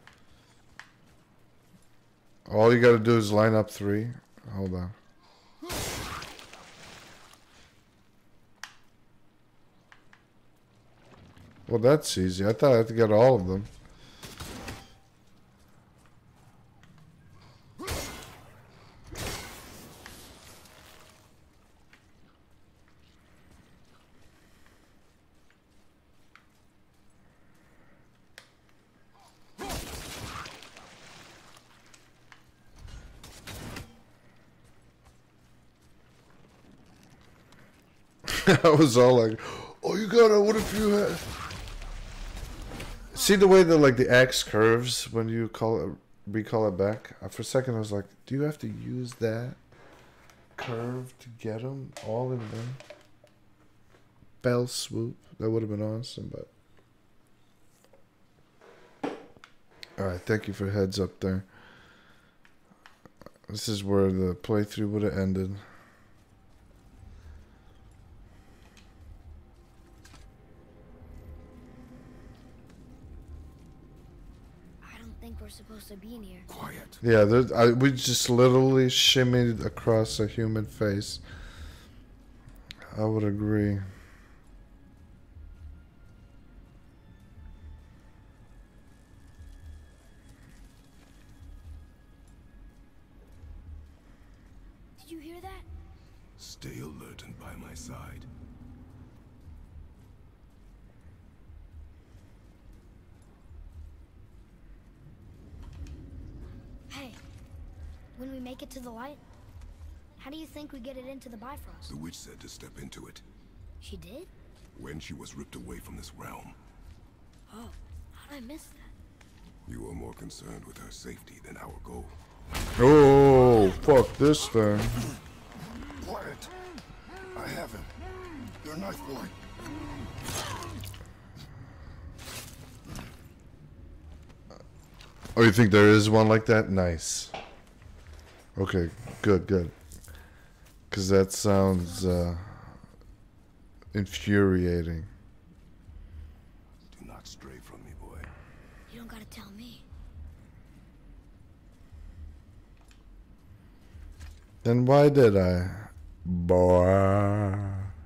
All you gotta do is line up three. Hold on. Well, that's easy. I thought I had to get all of them. I was all like, oh, you gotta, what if you had... See the way that like the axe curves when you call it, recall it back? Uh, for a second I was like, do you have to use that curve to get them all in one bell swoop? That would have been awesome, but... Alright, thank you for heads up there. This is where the playthrough would have ended. We're supposed to be in here. Quiet. Yeah, there, I, we just literally shimmied across a human face. I would agree. Did you hear that? Stay alert and by my side. Hey, make it to the light? How do you think we get it into the Bifrost? The witch said to step into it She did? when she was ripped away from this realm. Oh, how did I miss that? You are more concerned with her safety than our goal. Oh, fuck this thing. Quiet. I have him. Your knife boy. Oh, you think there is one like that? Nice. Okay, good, good. Because that sounds uh, infuriating. Do not stray from me, boy. You don't gotta tell me. Then why did I? Boy.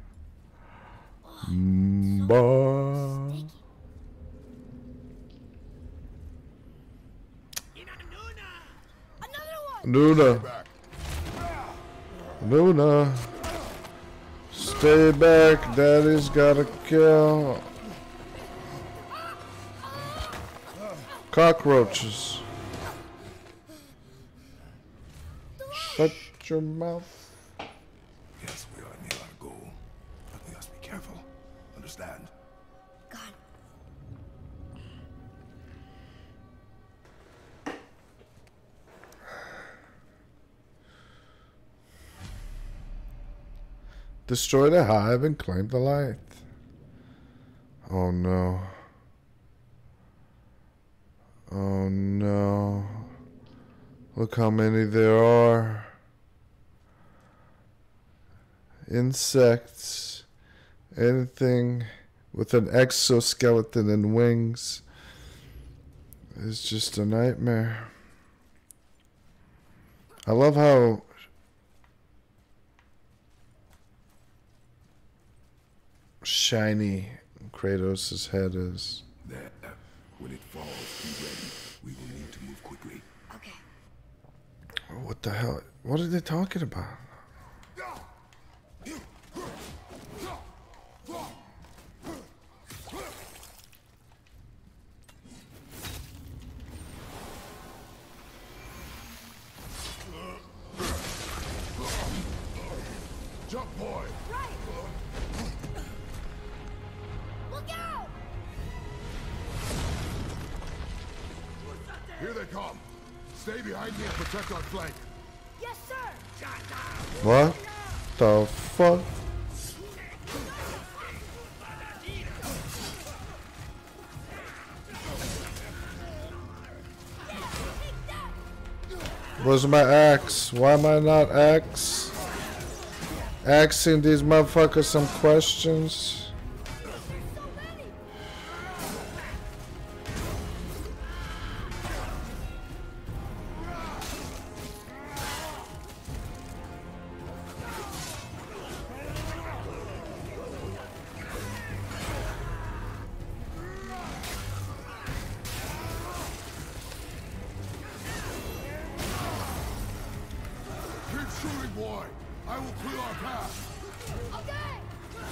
Mm, boy. Sticky. Another one! Luna. Luna. Stay back. Daddy's gotta kill. Cockroaches. Shut your mouth. Yes, we are near our goal, but we must be careful. Understand? God. Destroy the hive and claim the light. Oh no. Oh no. Look how many there are. Insects. Anything with an exoskeleton and wings is just a nightmare. I love how shiny Kratos' head is. There. When it falls, be ready. We will need to move quickly. Okay. What the hell? What are they talking about? Jump, boy! Right! Look out! Here they come. Stay behind me and protect our flank. Yes, sir! What the fuck? Where's my axe? Why am I not axe? Asking these motherfuckers some questions. Keep shooting, boy. I will clear our path. Okay!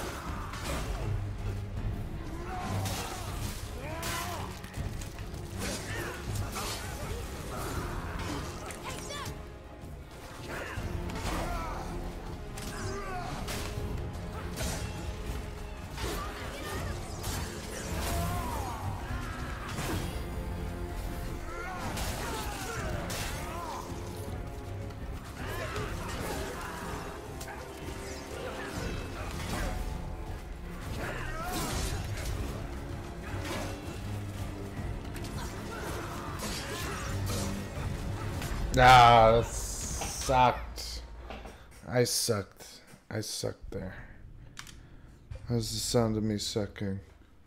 Ah, that sucked. I sucked. I sucked there. How's the sound of me sucking?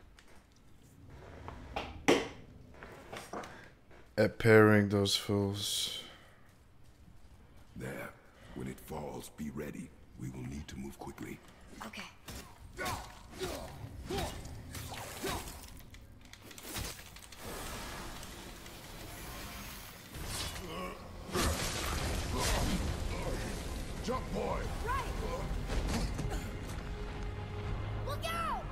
At pairing those fools. There. When it falls, be ready. We will need to move quickly. Okay. Jump, boy. Right! Look out!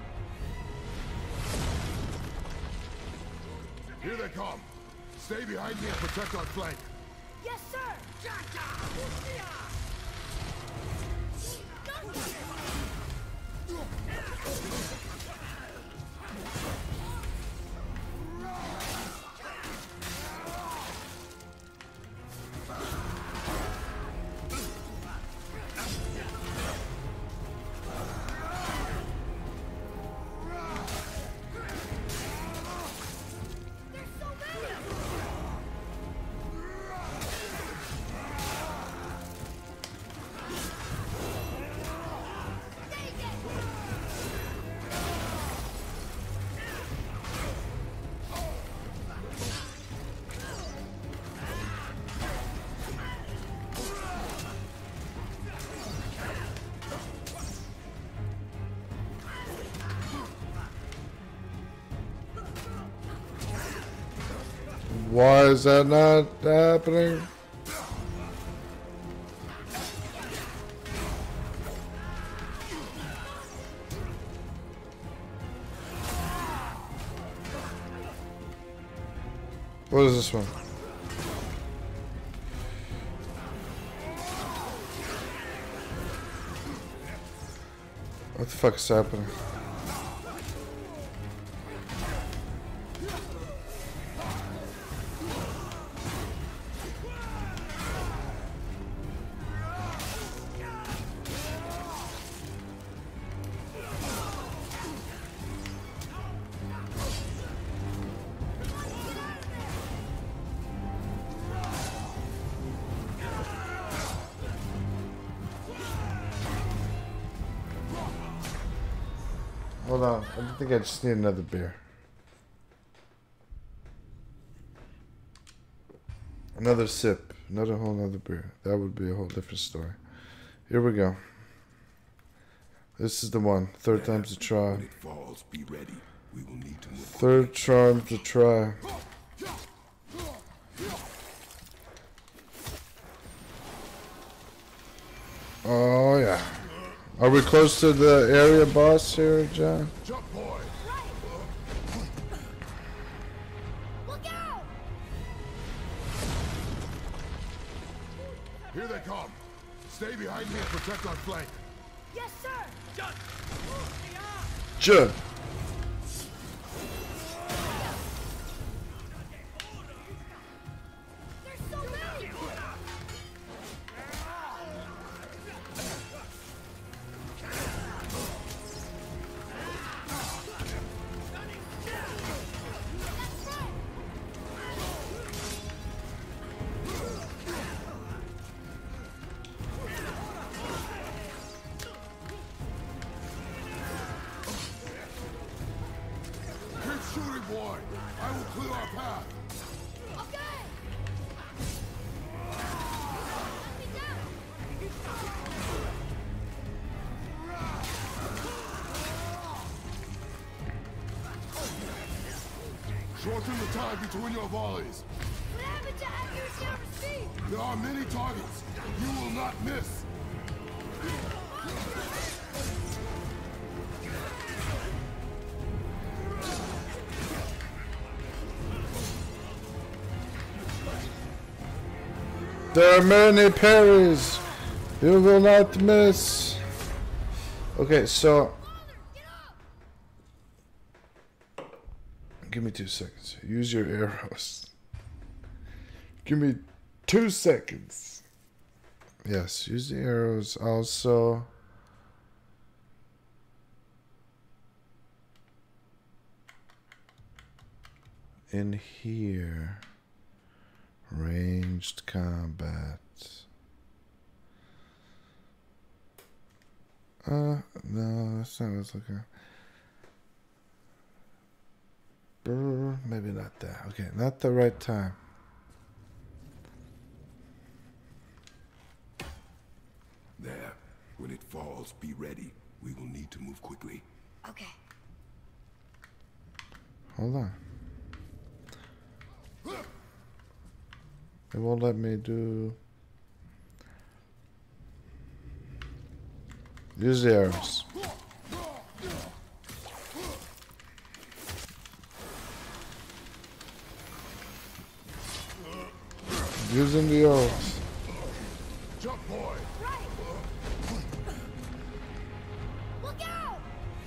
Here they come. Stay behind me and protect our flank. Yes, sir! Why is that not happening? What is this one? What the fuck is happening? Hold on, I think I just need another beer. Another sip, another whole nother beer. That would be a whole different story. Here we go. This is the one. Third time's the try. When it falls, be ready. We will need to move. Third charm to try. Oh yeah. Are we close to the area boss here, John? Jump, boy. Look out! Here they come. Stay behind me and protect our flank. Yes, sir! John. There's so many! Keep shooting, boy. I will clear our path. Okay! Let me down! Shorten the time between your volleys. What happened to accuracy over speed? There are many targets. You will not miss. There are many parries. You will not miss. Okay, so give me two seconds. Use your arrows. Give me two seconds. Yes, use the arrows. Also, in here, ranged combat. Uh, no, that's not what I was looking at. Brr, maybe not that. Okay, not the right time. There. When it falls, be ready. We will need to move quickly. Okay. Hold on. It won't let me do... Use the arrows. Using the arrows. Right! Look out!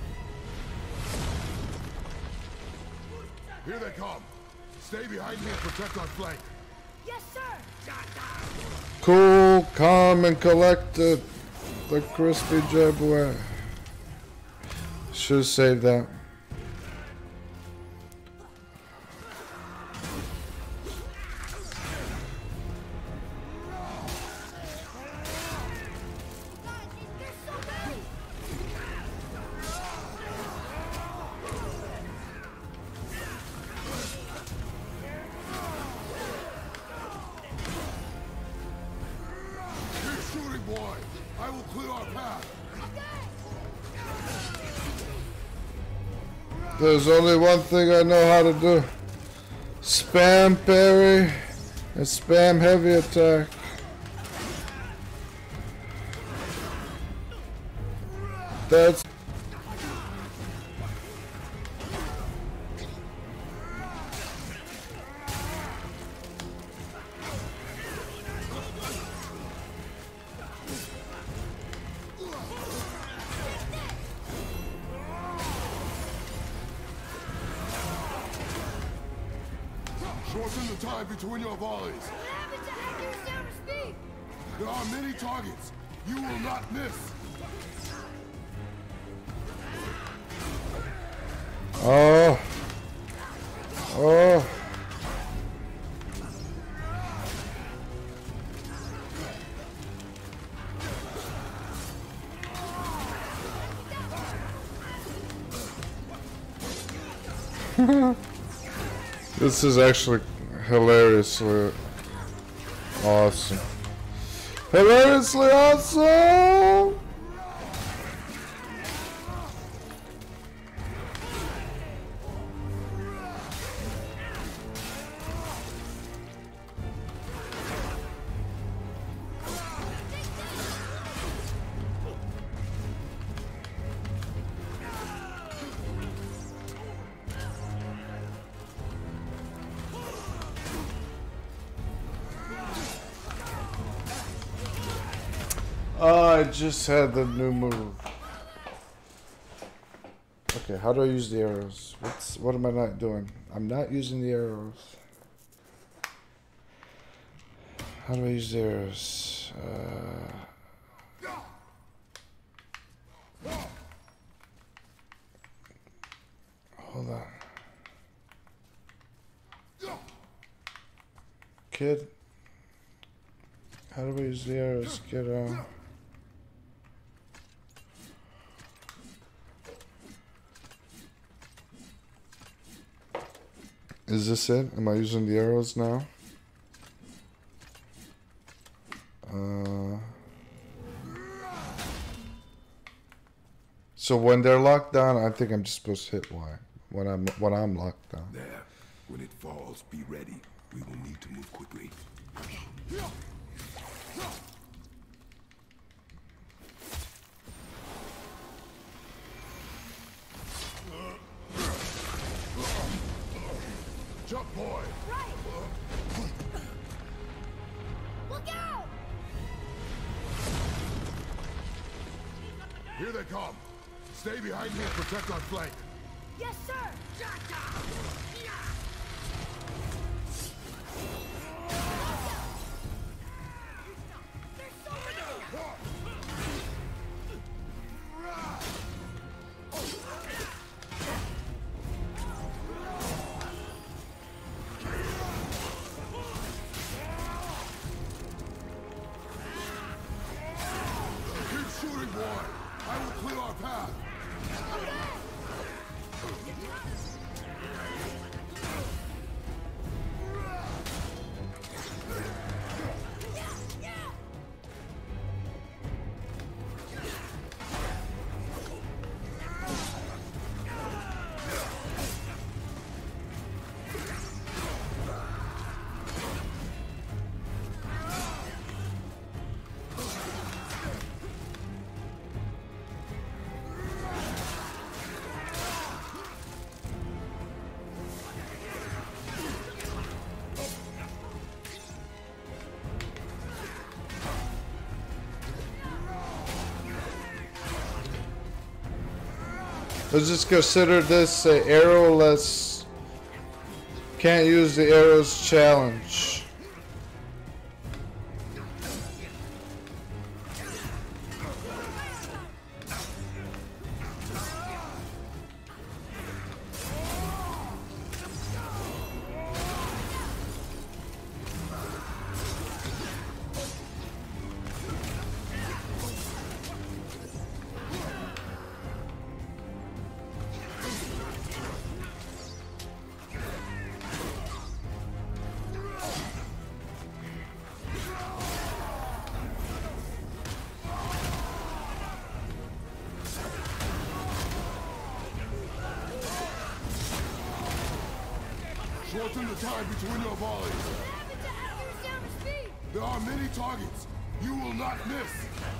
Here they come. Stay behind me and protect our flank. Yes, sir! Cool, calm, and collected. The crispy Jaguar. Should have saved that. Keep shooting, boy. I will clear our path. There's only one thing I know how to do. Spam parry and spam heavy attack. That's Shorten the time between your volleys. What happened to accuracy over speed? There are many targets. You will not miss. oh oh. This is actually hilariously awesome. Hilariously awesome! Oh, I just had the new move. Okay, how do I use the arrows? What's what am I not doing? I'm not using the arrows. How do I use the arrows? Uh, hold on. Kid, how do I use the arrows? Get out. Is this it? Am I using the arrows now? Uh, so when they're locked down, I think I'm just supposed to hit Y. When I'm when I'm locked down. There. When it falls, be ready. We will need to move quickly. Jump, boy! Right! Look out! Here they come. Stay behind me and protect our flank. Yes, sir! Keep shooting, boy. I will clear our path. Let's just consider this a arrowless. Can't use the arrows challenge. Shorten the time between your volleys. There are many targets. You will not miss.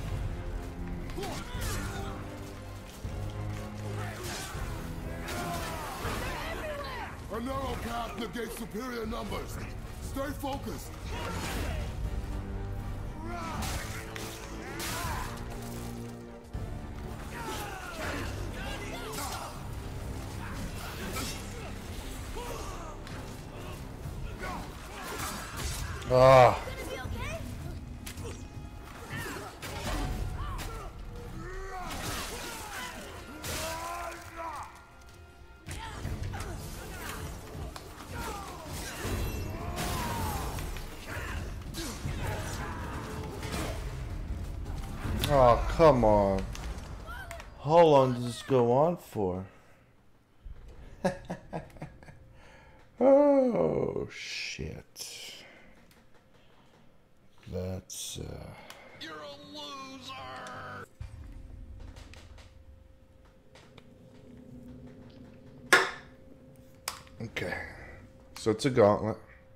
A narrow path negates superior numbers. Stay focused. Ah. Oh, come on. How long does this go on for? Oh, shit. That's, uh... You're a loser! Okay. So it's a gauntlet.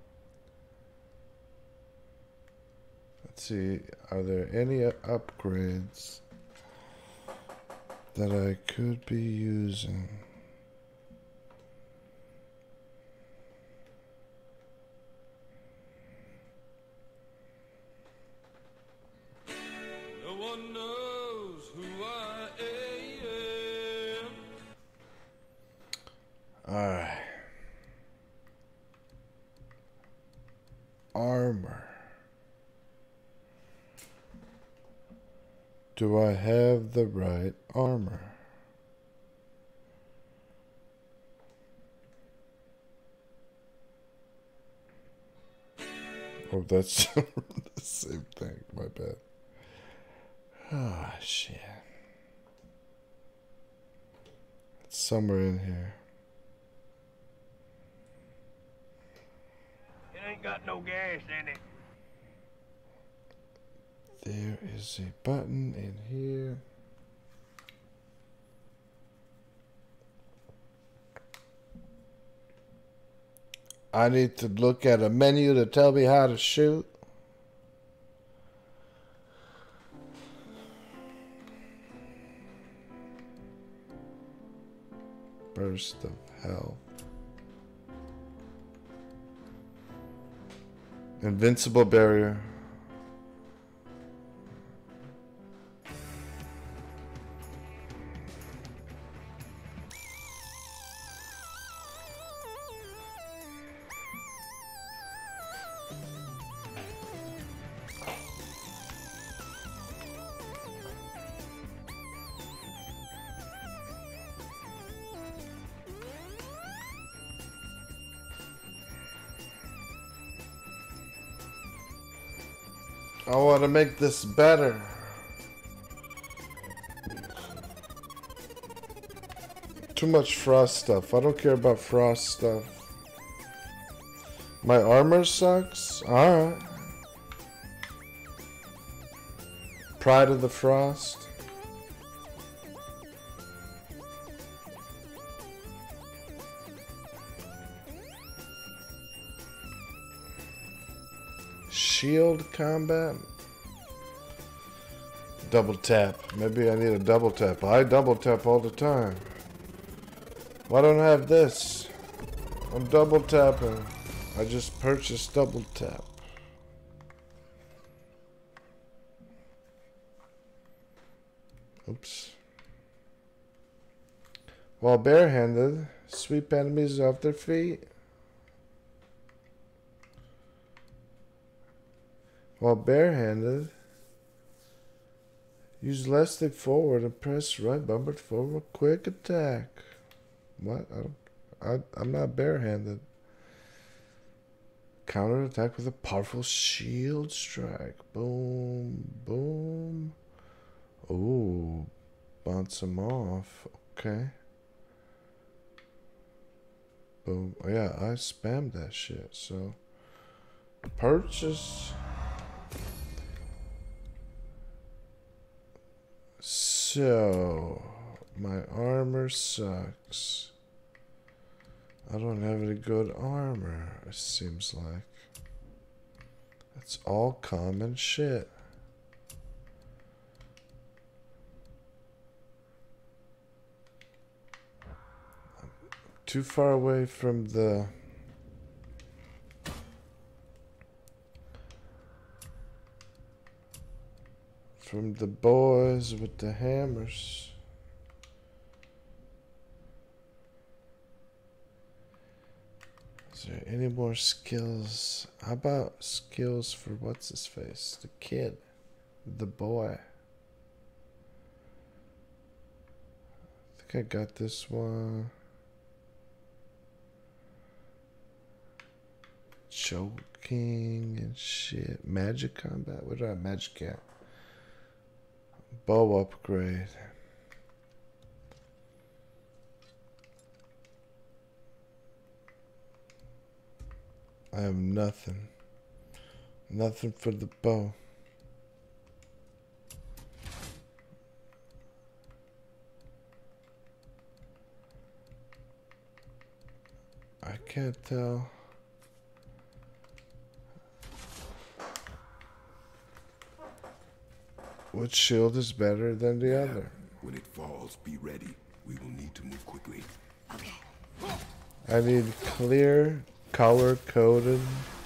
Let's see. Are there any upgrades that I could be using? No one knows who I am. Alright. Armor. Do I have the right armor? Oh, that's the same thing. My bad. Ah, oh, shit. It's somewhere in here. It ain't got no gas in it. There is a button in here. I need to look at a menu to tell me how to shoot. Burst of hell. Invincible barrier. I want to make this better. Too much frost stuff. I don't care about frost stuff. My armor sucks? Alright. Pride of the Frost. Shield combat. Double tap. Maybe I need a double tap. I double tap all the time. Why don't I have this? I'm double tapping. I just purchased double tap. Oops. While barehanded, sweep enemies off their feet. While barehanded, use left stick forward and press right bumper for a quick attack. What? I don't, I, I'm not barehanded. Counter attack with a powerful shield strike. Boom, boom. Ooh, bounce him off. Okay. Boom. Oh yeah, I spammed that shit. So, purchase. So, my armor sucks. I don't have any good armor, it seems like. It's all common shit. I'm too far away from the... From the boys with the hammers. Is there any more skills? How about skills for what's his face? The kid. The boy. I think I got this one. Choking and shit. Magic combat? What do I have? Magic at? Bow upgrade. I have nothing. Nothing for the bow. I can't tell. Which shield is better than the other? When it falls, be ready. We will need to move quickly. Okay. I need clear, color-coded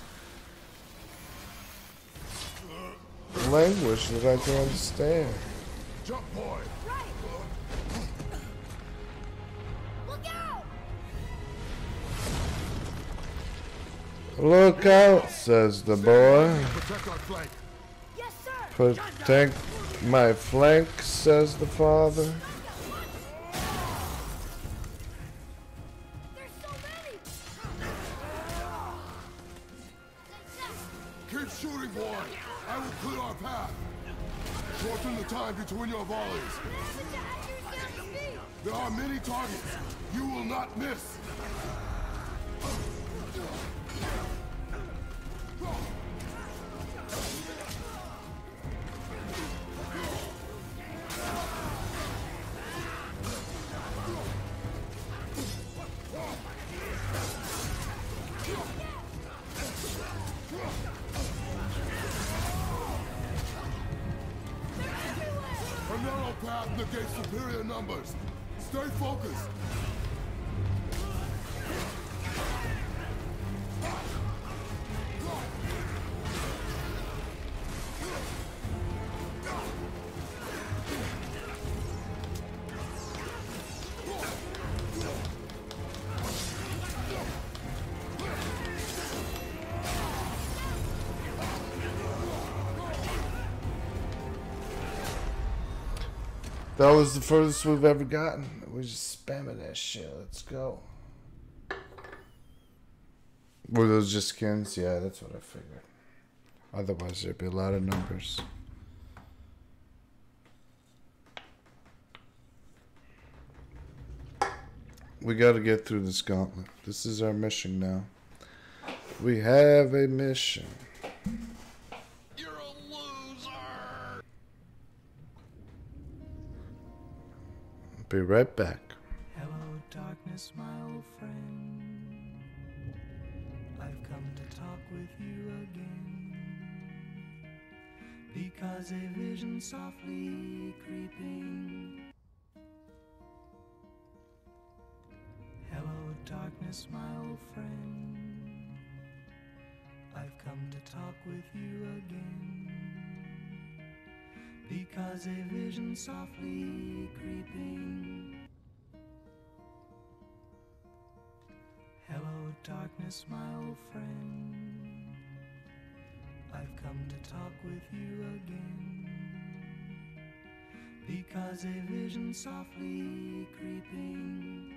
language that I can understand. Jump, boy! Right. Look out! Look out, says the boy. Protect our flank. Yes, sir. Protect my flank, says the father. There's so many. Keep shooting, boy. I will clear our path. Shorten the time between your volleys. There are many targets. You will not miss. A narrow path negates superior numbers. Stay focused. That was the furthest we've ever gotten. We're just spamming that shit. Let's go. Were those just skins? Yeah, that's what I figured. Otherwise, there'd be a lot of numbers. We got to get through this gauntlet. This is our mission now. We have a mission. You're a loser. Be right back. Hello, darkness, my old friend. I've come to talk with you again. Because a vision softly creeping. Hello, darkness, my old friend. I've come to talk with you again. Because a vision softly creeping darkness, my old friend. I've come to talk with you again, because a vision softly creeping.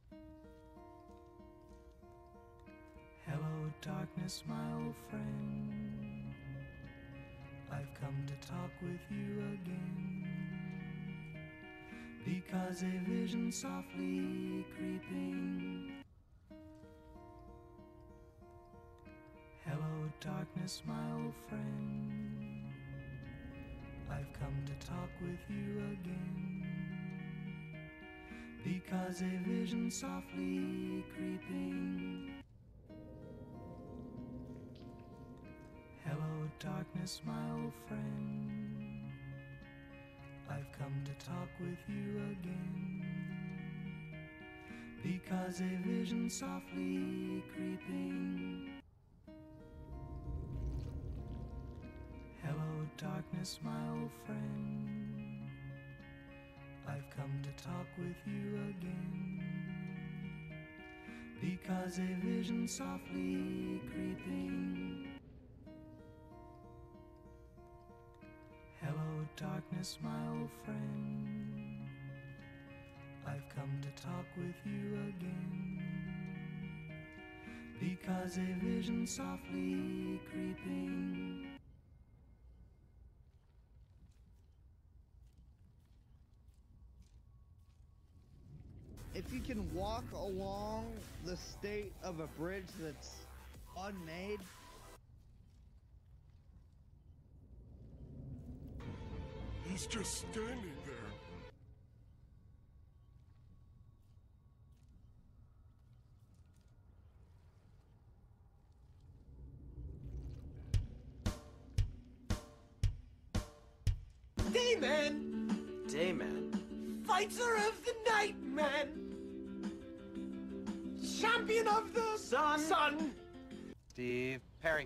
Hello, darkness, my old friend. I've come to talk with you again, because a vision softly creeping. Hello, darkness, my old friend. I've come to talk with you again, because a vision softly creeping. Hello, darkness, my old friend. I've come to talk with you again, because a vision softly creeping. Hello, darkness, my old friend. I've come to talk with you again, because a vision softly creeping. Hello, darkness, my old friend. I've come to talk with you again, because a vision softly creeping. If you can walk along the state of a bridge that's unmade, He's just standing there. Dayman! Dayman? Fighter of the night, man! Champion of the sun! Sun! Steve Perry.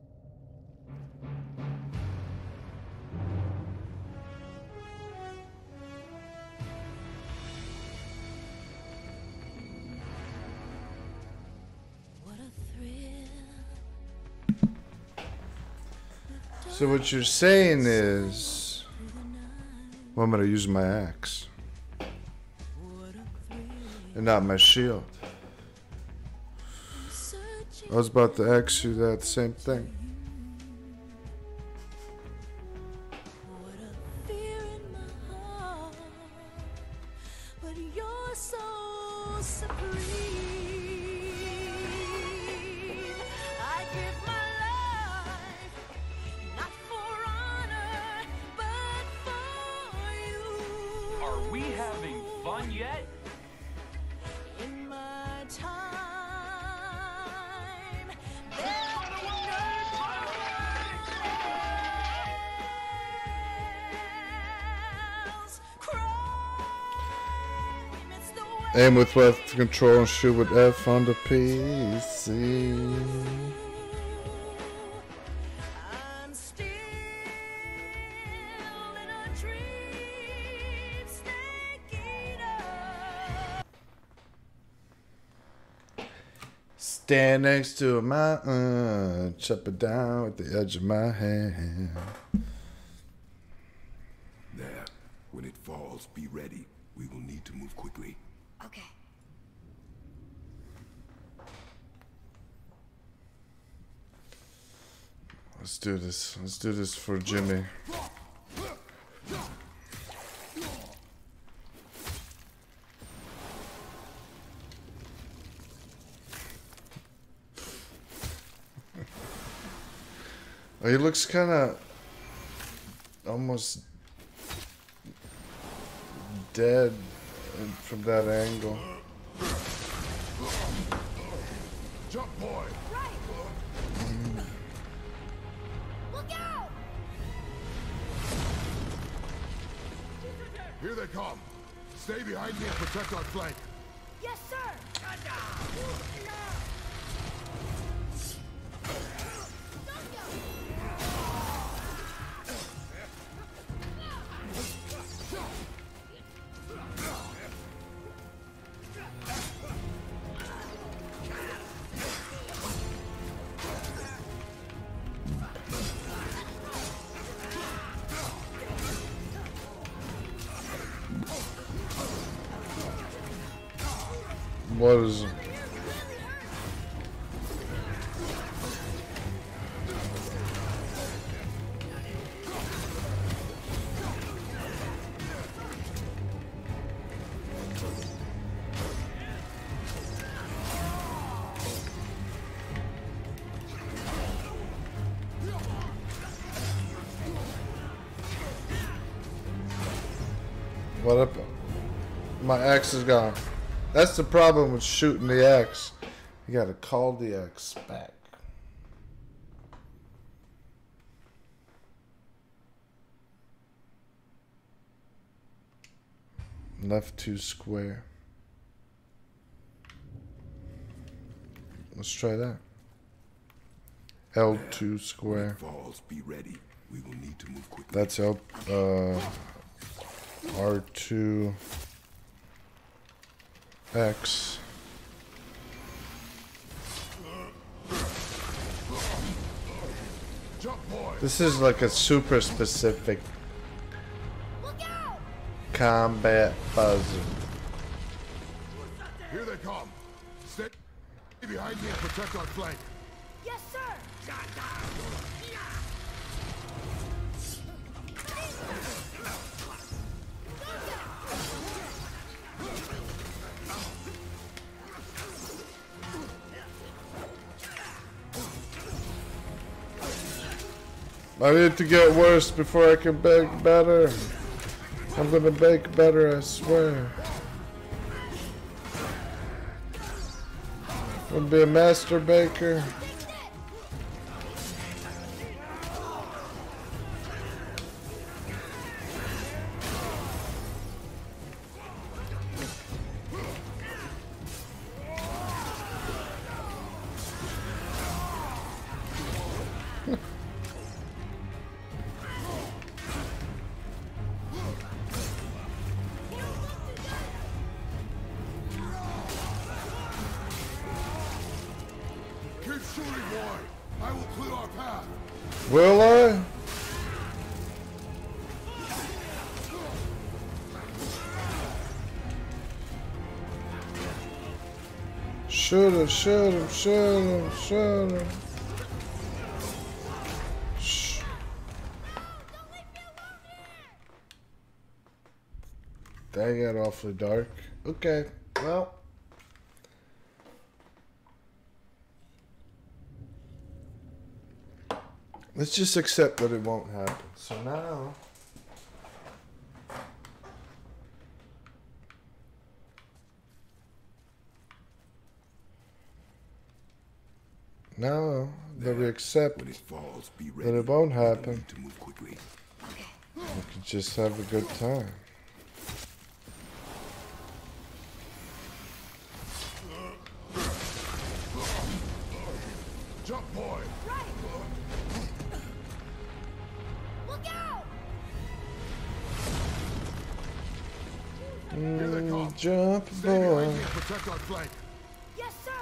So what you're saying is, well, I'm gonna use my axe and not my shield. I was about to ask you that same thing. But you're so supreme. I give my life not for honor, but for you. Are we having fun yet? In my time, there'll be no else. Crime, it's the way. Aim with left control and shoot with F on the P C. I'm still in a dream, snake eater. Stand next to a mountain, chop it down with the edge of my hand. There. When it falls, be ready. We will need to move quickly. Okay. Let's do this. Let's do this for Jimmy. Oh, he looks kind of almost dead from that angle. Jump, boy! Look out! Here they come. Stay behind me and protect our flank. Yes, sir! What is it? What up? My axe is gone. That's the problem with shooting the axe. You gotta call the axe back. Left two square. Let's try that. L two square. Falls, be ready. We will need to move quickly. That's L. Uh, R two. X. This is like a super specific combat puzzle. Here they come. Stay behind me and protect our flank. Yes, sir. I need to get worse before I can bake better. I'm gonna bake better, I swear. I'm gonna be a master baker. Will I? Shoot him, shoot him, shoot him, shoot him. Shh. That got awfully dark. Okay, well. Let's just accept that it won't happen. So now, now that we accept When it falls, be that ready. it won't We will happen, need to move quickly. we can just have a good time. Jump, boy. Mm, jump, Stay boy. behind me and protect our flank. Yes, sir.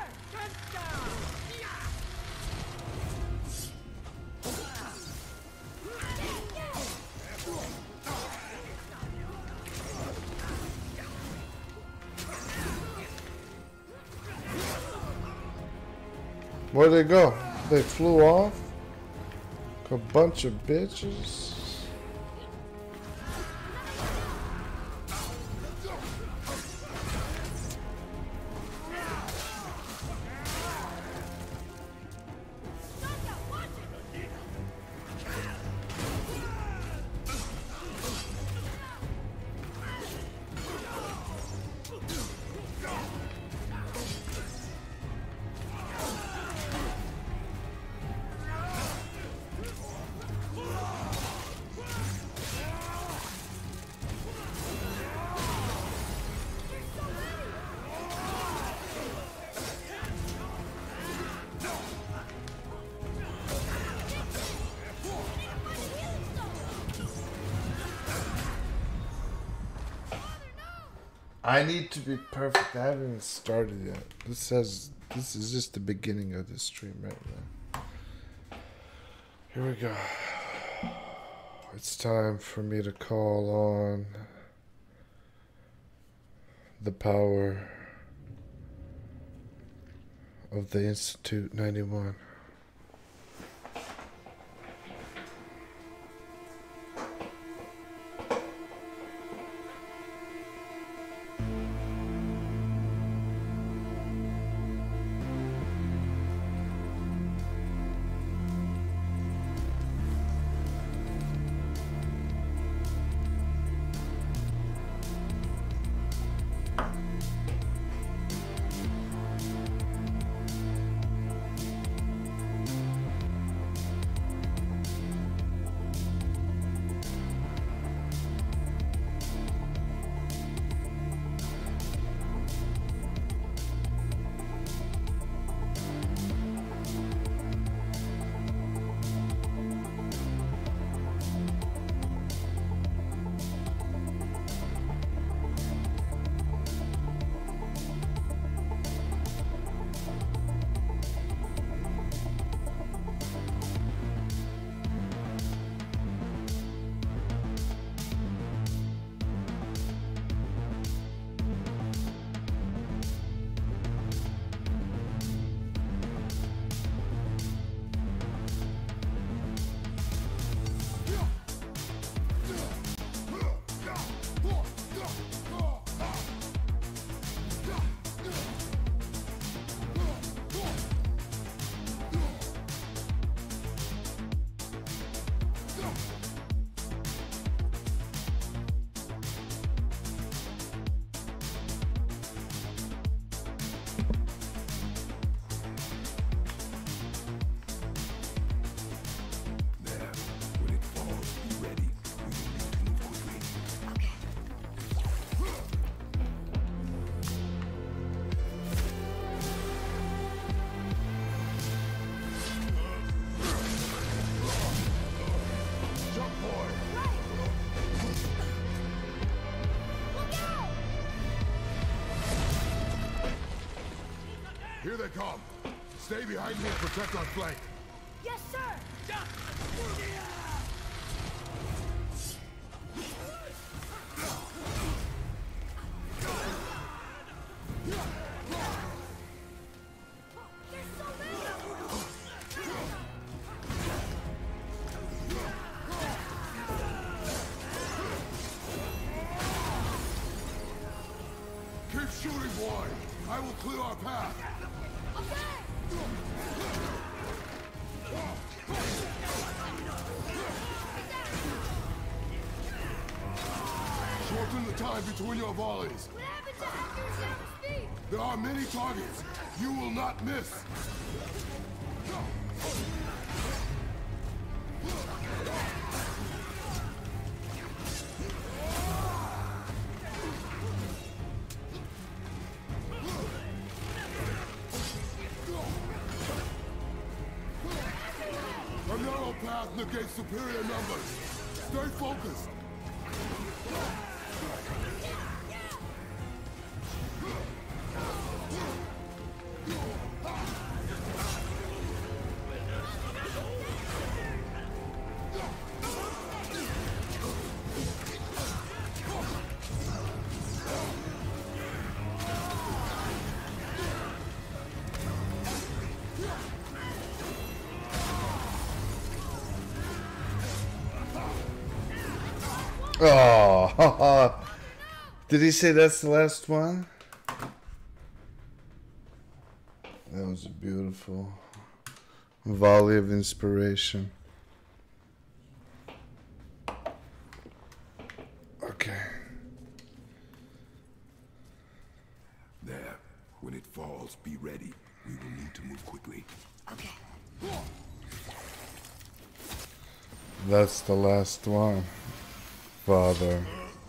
Where'd they go? They flew off? A bunch of bitches. I need to be perfect. I haven't even started yet. This says this is just the beginning of the stream right now. Here we go. It's time for me to call on the power of the Institute ninety-one. Here they come. Stay behind me and protect our flank. Yes, sir! Jump! Keep shooting, boy. I will clear our path. Shorten the time between your volleys. What happened to accuracy on the speed? There are many targets. You will not miss. A narrow path negates superior numbers. Stay focused. Oh, did he say that's the last one? That was a beautiful volley of inspiration. Okay. There. When it falls, be ready. We will need to move quickly. Okay. That's the last one, Father.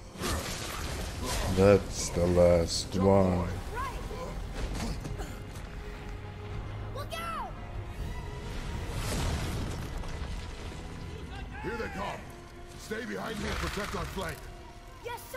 That's the last one. Look out! Here they come. Stay behind me and protect our flank. Yes, sir!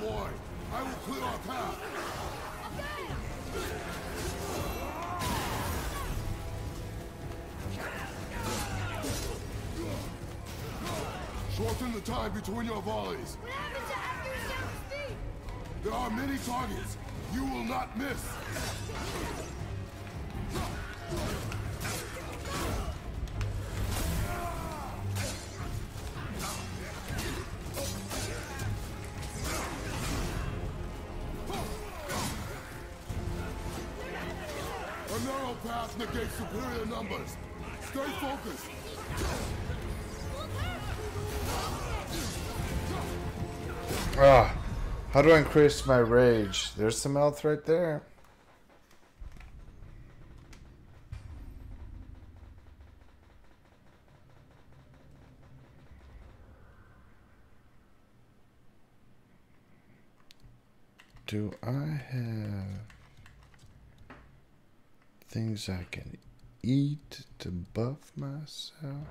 boy. I will clear our path. Shorten the time between your volleys. What happens to accuracy on speed? There are many targets. You will not miss. A narrow path negates superior numbers. Stay focused. Ah, how do I increase my rage? There's some health right there. Do I have things I can eat to buff myself?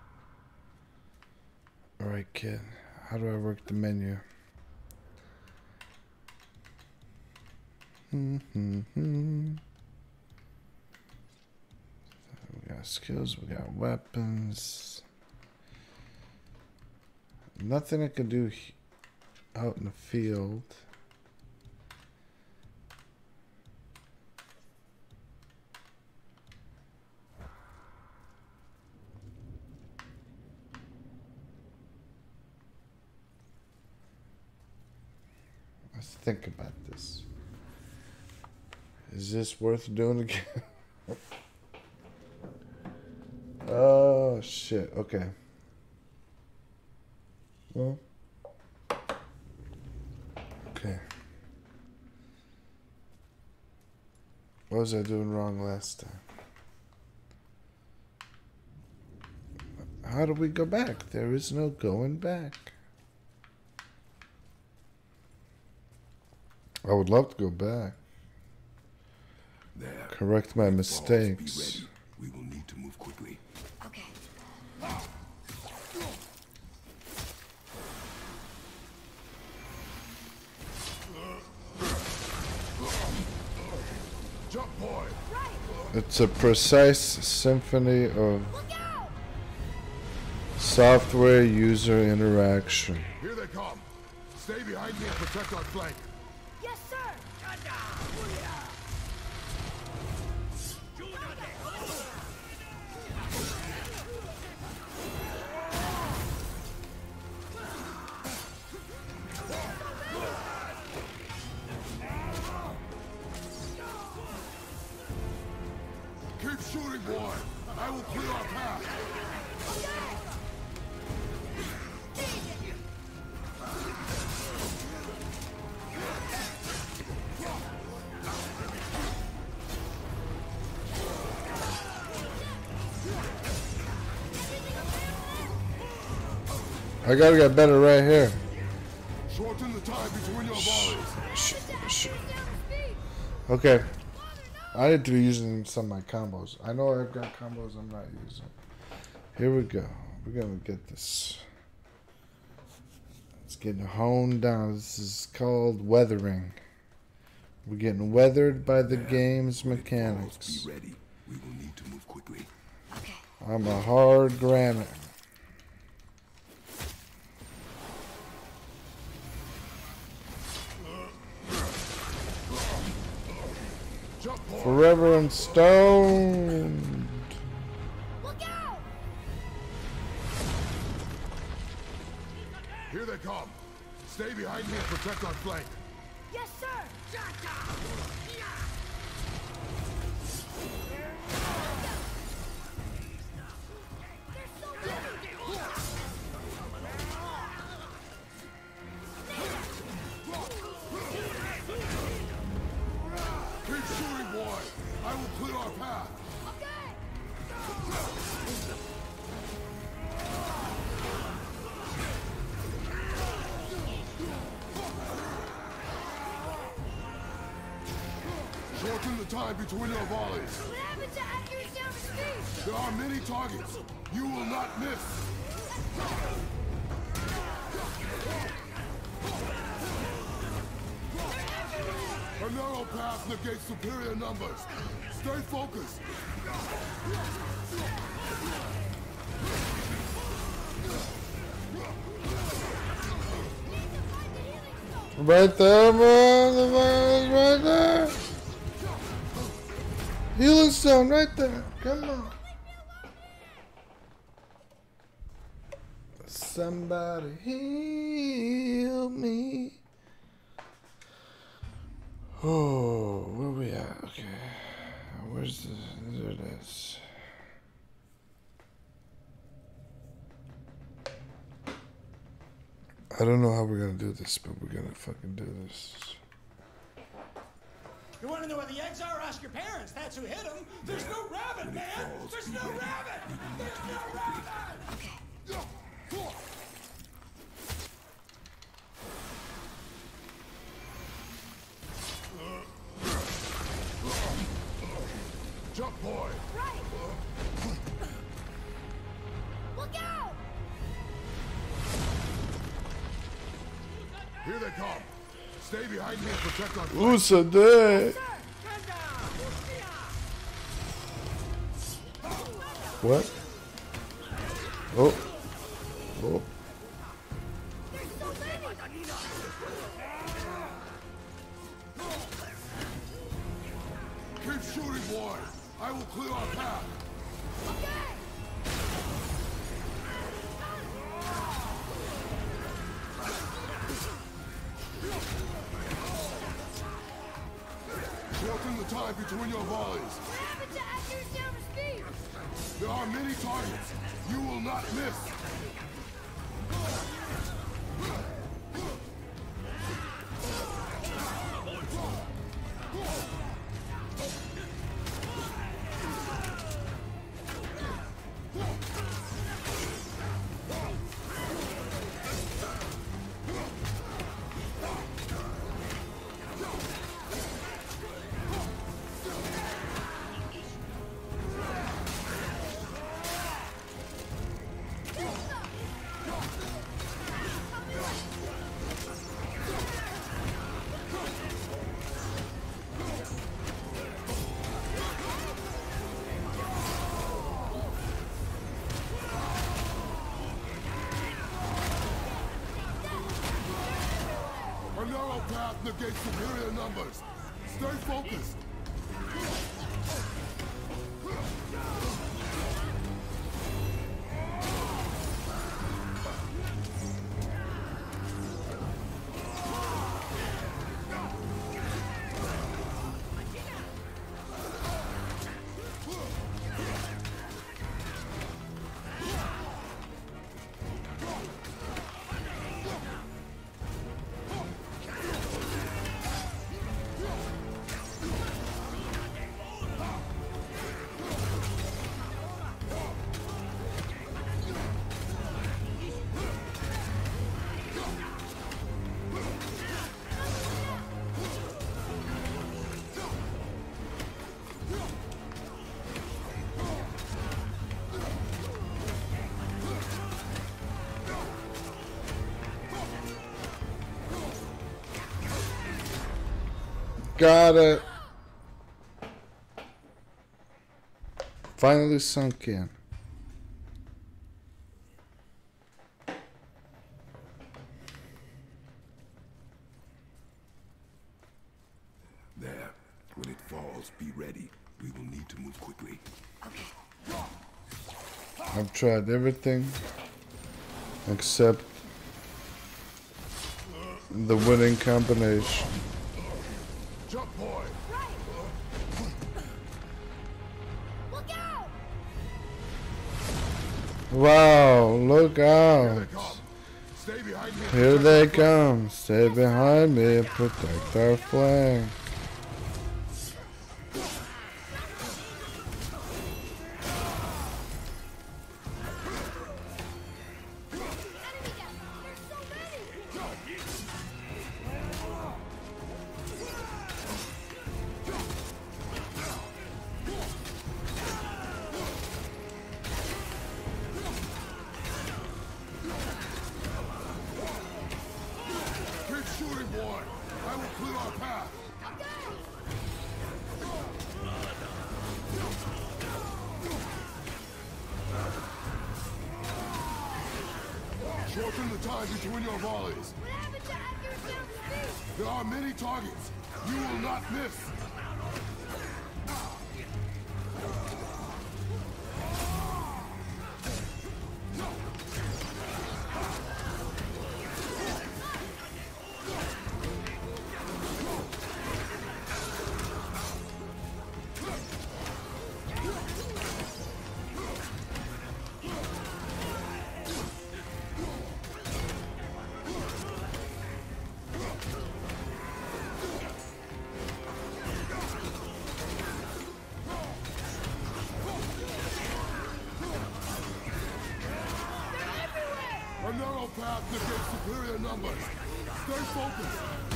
Alright, kid. How do I work the menu? Mm-hmm. We got skills, we got weapons. Nothing I can do out in the field. Let's think about this. Is this worth doing again? Oh, shit. Okay. Well. Okay. What was I doing wrong last time? How do we go back? There is no going back. I would love to go back. There. Correct my mistakes. Be ready. We will need to move quickly. Okay. Jump, boy. It's a precise symphony of software user interaction. Here they come. Stay behind me and protect our flank. Yes, sir. Keep shooting, boy. I will clear our path. I gotta get better right here. Shorten the time between your volleys. Sh sh okay. I need to be using some of my combos. I know I've got combos I'm not using. Here we go. We're gonna get this. It's getting honed down. This is called weathering. We're getting weathered by the game's mechanics. Be ready. We will need to move quickly. Okay. I'm a hard granite. Forever and stoned. Look out! Here they come. Stay behind me and protect our flank. Yes, sir. Keep shooting, boy. I will clear our path. Shorten the time between your volleys. What happened to accuracy on speed? There are many targets. You will not miss. A narrow path negates superior numbers. Stay focused. Right there, man. The man is right there. Healing stone right there. Come on. Somebody heal me. Oh, where we at? Okay. Where's the... There it is. I don't know how we're gonna do this, but we're gonna fucking do this. You want to know where the eggs are? Ask your parents. That's who hit them. There's no rabbit, man. There's no rabbit. There's no rabbit. Okay. Jump, boy. Right. Look out! Here they come. Stay behind me and protect our Who's a day? What? Oh. Oh. Keep shooting, boy. I will clear our path. Shorten the time between your volleys. What happened to accuracy over speed? There are many targets. You will not miss. A narrow path negates superior numbers. Stay focused. Got it. Finally sunk in. There. When it falls, be ready. We will need to move quickly. I've tried everything except the winning combination. Jump, boy. Look out! Wow, look out. Stay behind me. Here they come. Stay behind me and protect our flag. Keep shooting, boy. I will clear our path. Shorten the time between your volleys. What happened to accuracy on speed? There are many targets. You will not miss. A narrow path negates superior numbers. Stay focused.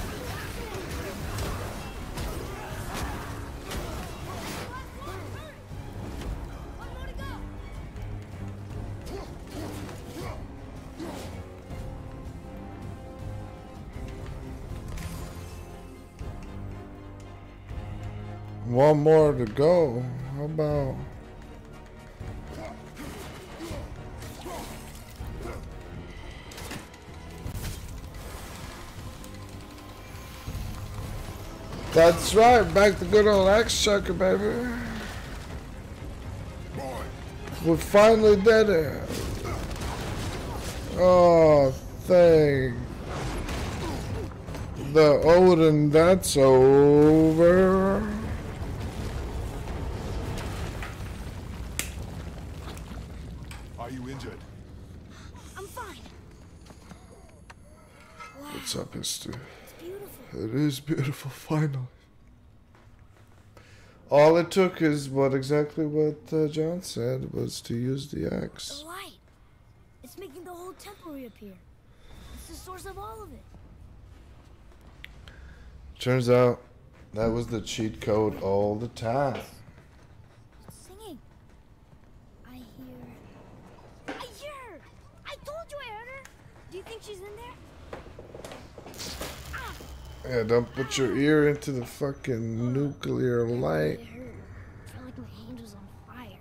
One more to go. How about? That's right, back to good old axe chucker, baby. We're finally dead here. Oh, thank the Odin, that's over. Are you injured? I'm fine. Wow. What's up, mister? It's beautiful. It is beautiful, finally. All it took is what exactly what uh, John said, was to use the axe. The light. It's making the whole temple reappear. It's the source of all of it. Turns out that was the cheat code all the time. It's singing. I hear... I hear her! I told you I heard her! Do you think she's in there? Ah! Yeah, don't put your ear into the fucking nuclear light. It hurt. I felt like my hand was on fire.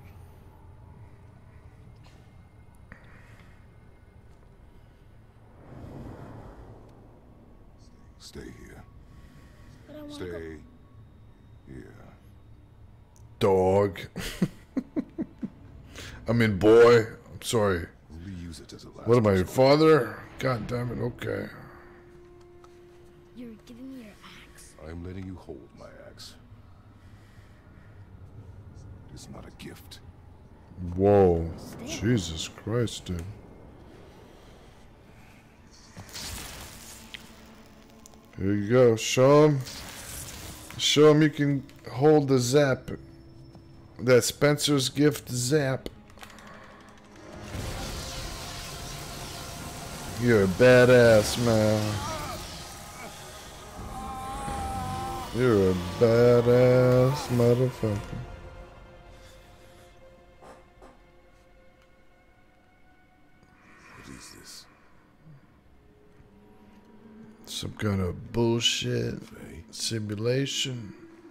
Stay here. But I want to Stay go. here. Dog. I mean, boy. I'm sorry. Only use it as a last What am I, your resort. father? God damn it, okay. You're giving me your axe. I'm letting you hold my axe. It's not a gift. Whoa. Jesus Christ, dude. Here you go. Show him. Show him you can hold the zap. That Spencer's gift zap. You're a badass, man. You're a badass motherfucker. What is this? Some kind of bullshit simulation.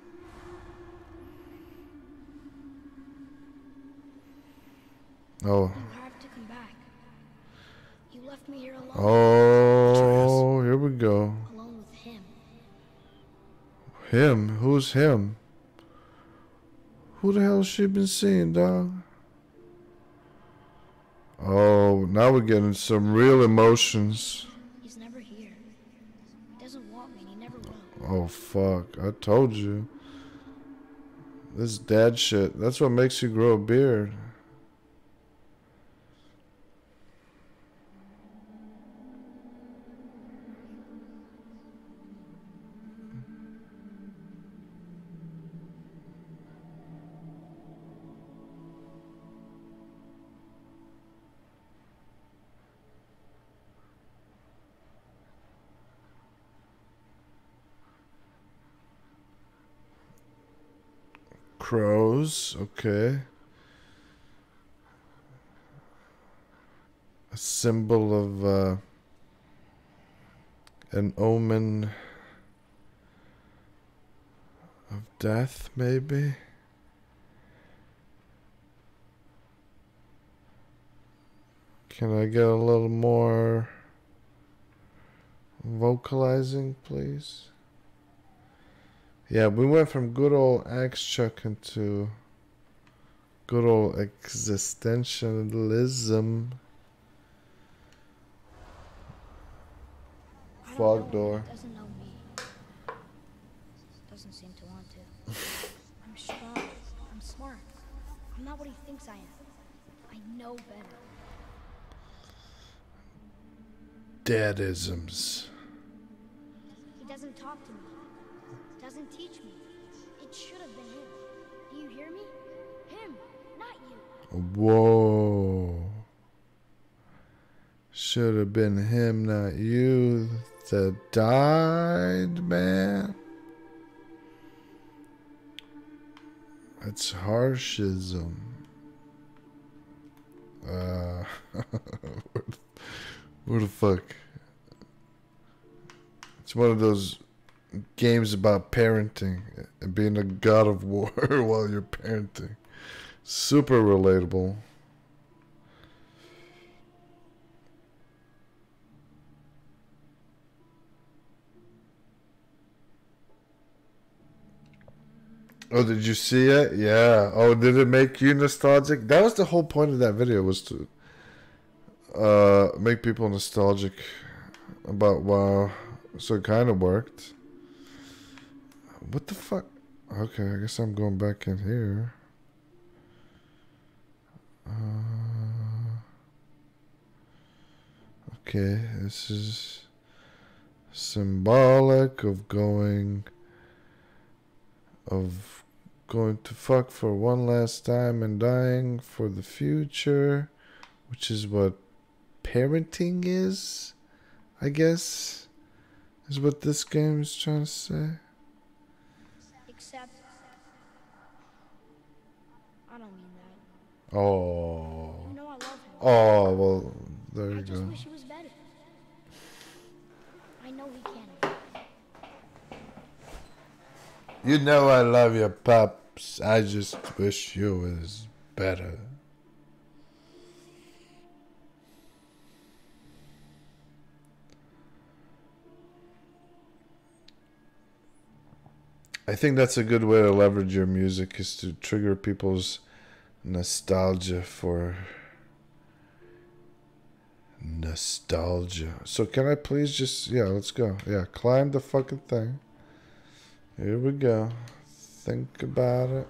Oh. You have to come back. You left me here alone. Oh, here we go. Alone with him. Him? Who's him? Who the hell has she been seeing, dog? Oh, now we're getting some real emotions. He's never here. He doesn't want me, and he never will. Oh, fuck. I told you. This dad shit. That's what makes you grow a beard. Crows, okay. A symbol of uh, an omen of death, maybe. Can I get a little more vocalizing, please? Yeah, we went from good old axe chucking to good old existentialism. Fog door. Doesn't know me. Doesn't seem to want to. I'm strong. I'm smart. I'm not what he thinks I am. I know better. Dadisms. He doesn't talk to me. Doesn't teach me. It should have been him. Do you hear me? Him, not you. Whoa. Should have been him, not you, that died, man. That's harshism. Uh, what the fuck? It's one of those games about parenting and being a god of war while you're parenting. Super relatable. Oh, did you see it? Yeah. Oh, did it make you nostalgic? That was the whole point of that video, was to uh, make people nostalgic about WoW. So it kind of worked. What the fuck? Okay, I guess I'm going back in here. Uh, okay, this is symbolic of going... of going to fuck for one last time and dying for the future, which is what parenting is, I guess, is what this game is trying to say. Except, I don't mean that. Oh. You know I love him. Oh, well, there you I just go. wish he was better. I know he can. You know I love you, Pops. I just wish you was better. I think that's a good way to leverage your music, is to trigger people's nostalgia for nostalgia. So can I please just, yeah, let's go. Yeah, climb the fucking thing. Here we go. Think about it.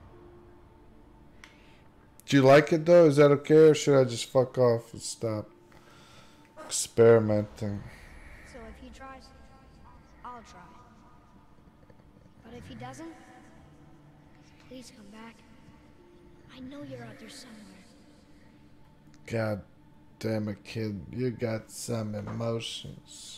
Do you like it though? Is that okay, or should I just fuck off and stop experimenting? So if he tries, I'll try. But if he doesn't, please come back. I know you're out there somewhere. God damn it, kid. You got some emotions.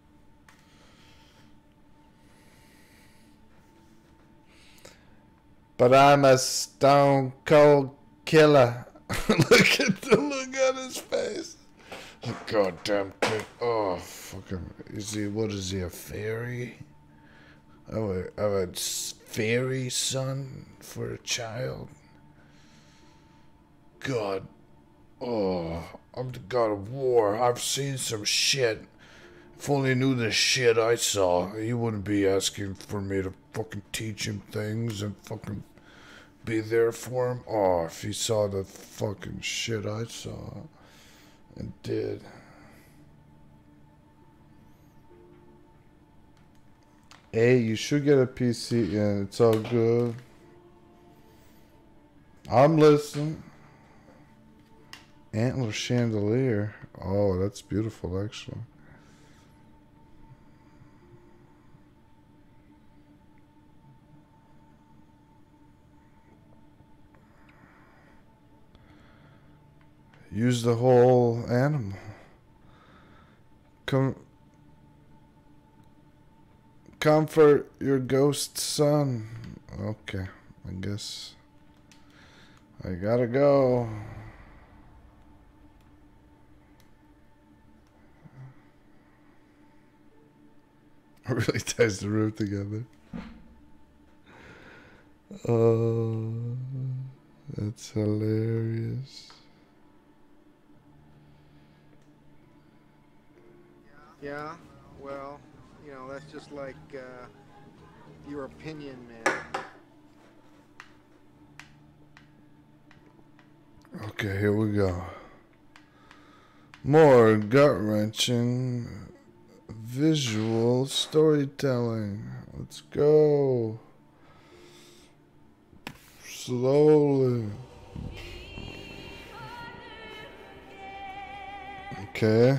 But I'm a stone cold killer. Look at the look on his face. Goddamn kid. Oh, fucking. Is he, what is he, a fairy? Oh, a, oh, a fairy son for a child? God. Oh, I'm the god of war. I've seen some shit. If only knew the shit I saw, he wouldn't be asking for me to fucking teach him things and fucking be there for him. Oh, if he saw the fucking shit I saw and did. Hey, you should get a P C and it's all good. I'm listening. Antler chandelier. Oh, that's beautiful, actually. Use the whole animal. Com comfort your ghost son. Okay, I guess I gotta go. It really ties the room together. Oh, that's hilarious. Yeah, well, you know, that's just like uh, your opinion, man. Okay, here we go. More gut-wrenching visual storytelling. Let's go. Slowly. Okay.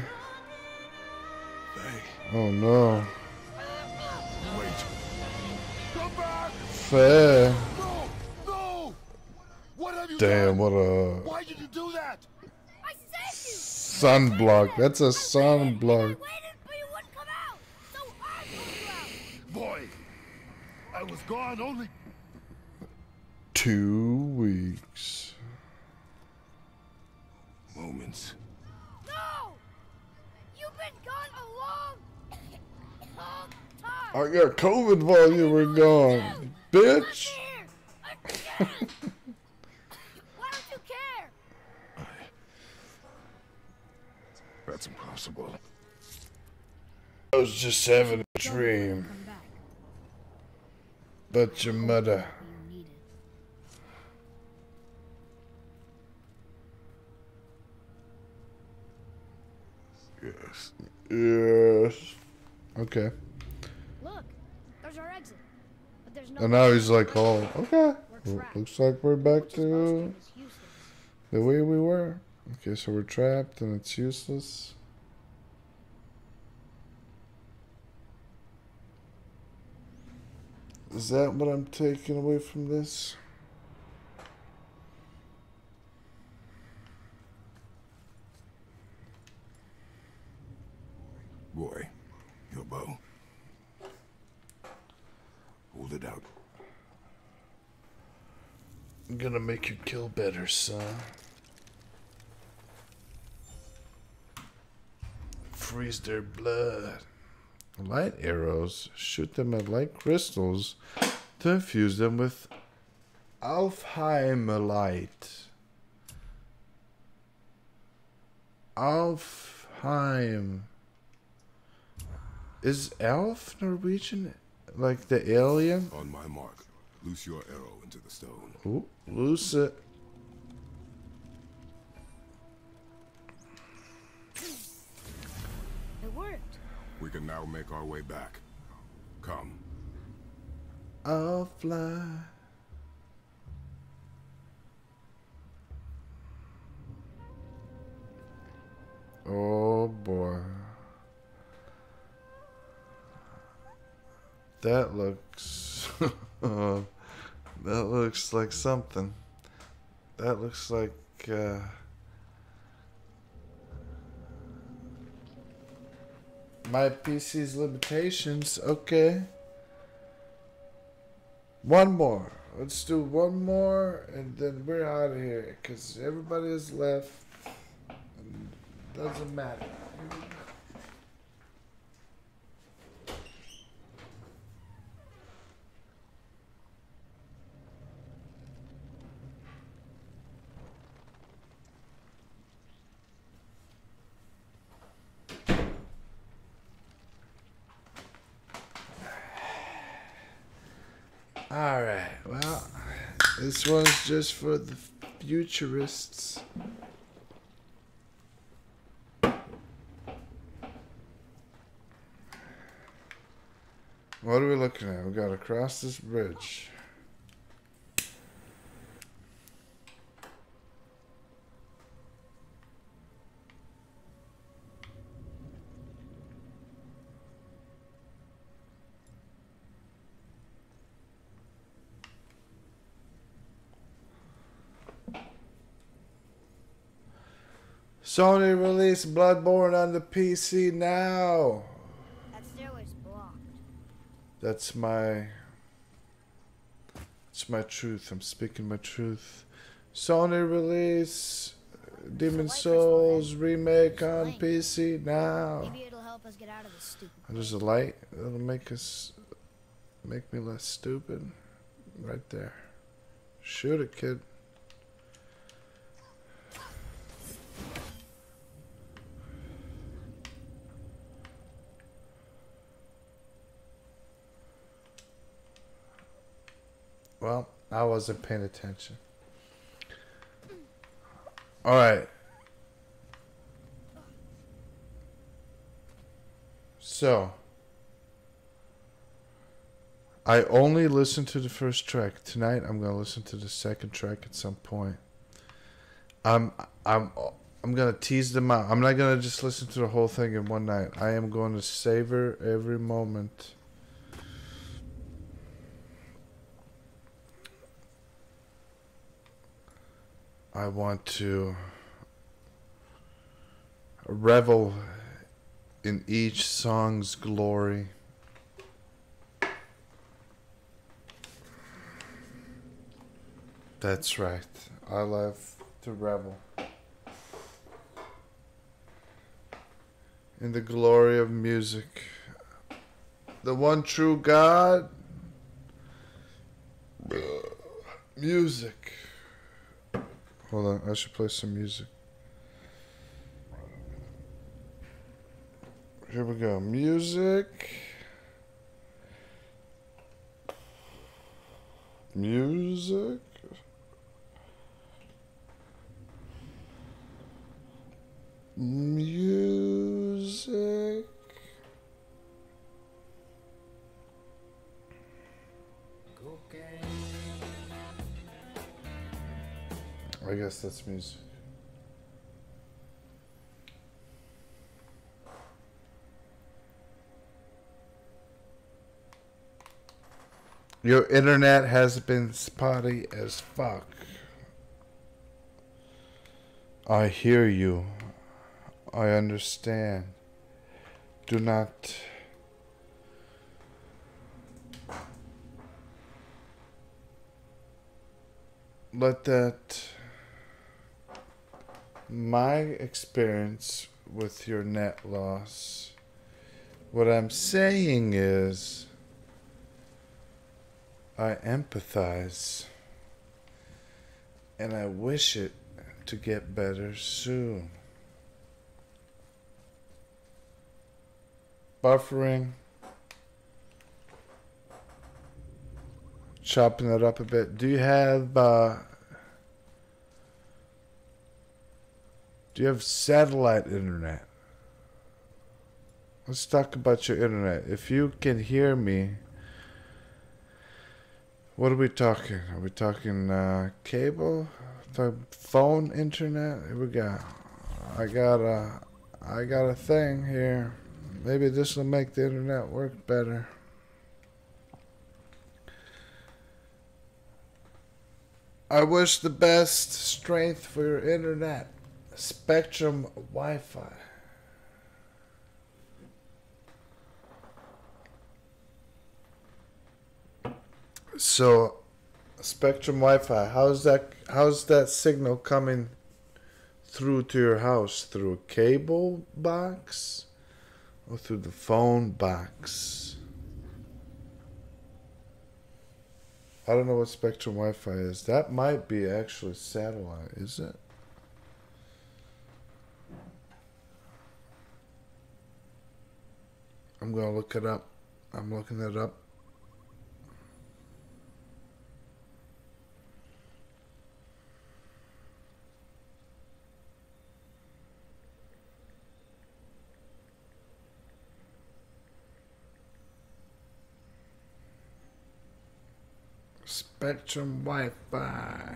Oh no. Wait. Come back. Fair. No. No. What have you Damn, done? what a Why did you do that? sunblock. That's a sunblock. Boy, I was gone only Two weeks. moments. No! You've been gone a long, long time. I got COVID while you were gone, bitch. Why don't you care? That's impossible. I was just having a dream. But your mother. Yes. Yes. Okay. Look, there's our exit. But there's no And now he's like, oh, okay. Looks like we're back to the way we were. Okay, so we're trapped and it's useless. Is that what I'm taking away from this? Boy, your bow. Hold it out. I'm gonna make you kill better, son. Freeze their blood. Light arrows. Shoot them at light crystals to infuse them with Alfheimlite. Alfheim. Is Alf Norwegian? Like the alien? On my mark, loose your arrow into the stone. Ooh, loose it. It worked. We can now make our way back. Come. I'll fly. Oh boy. That looks that looks like something. That looks like uh my P C's limitations. Okay. One more. Let's do one more and then we're out of here because everybody is left. Doesn't matter. Alright, well, this one's just for the futurists. What are we looking at? We gotta cross this bridge. Sony release Bloodborne on the P C now. That stairway's blocked. That's my It's my truth. I'm speaking my truth. Sony release Demon Souls remake on P C now. Maybe it'll help us get out of this stupid. There's a light that'll make us make me less stupid. Right there. Shoot it, kid. Well, I wasn't paying attention. All right. So, I only listened to the first track. Tonight, I'm gonna listen to the second track at some point. I'm, I'm, I'm gonna tease them out. I'm not gonna just listen to the whole thing in one night. I am going to savor every moment. I want to revel in each song's glory. That's right. I love to revel in the glory of music. The one true God. Music. Hold on, I should play some music. Here we go. Music. Music. Music. I guess that's music. Your internet has been spotty as fuck. I hear you. I understand. Do not let that my experience with your net loss. What I'm saying is I empathize and I wish it to get better soon. Buffering, chopping it up a bit. Do you have uh, do you have satellite internet? Let's talk about your internet. If you can hear me, what are we talking? Are we talking uh, cable, the phone, internet? Here we go. I got a, I got a thing here. Maybe this will make the internet work better. I wish the best strength for your internet. Spectrum Wi-Fi. So, Spectrum Wi-Fi. How's that? How's that signal coming through to your house? Through a cable box? Or through the phone box? I don't know what Spectrum Wi-Fi is. That might be actually satellite, is it? I'm going to look it up. I'm looking it up. Spectrum Wi-Fi.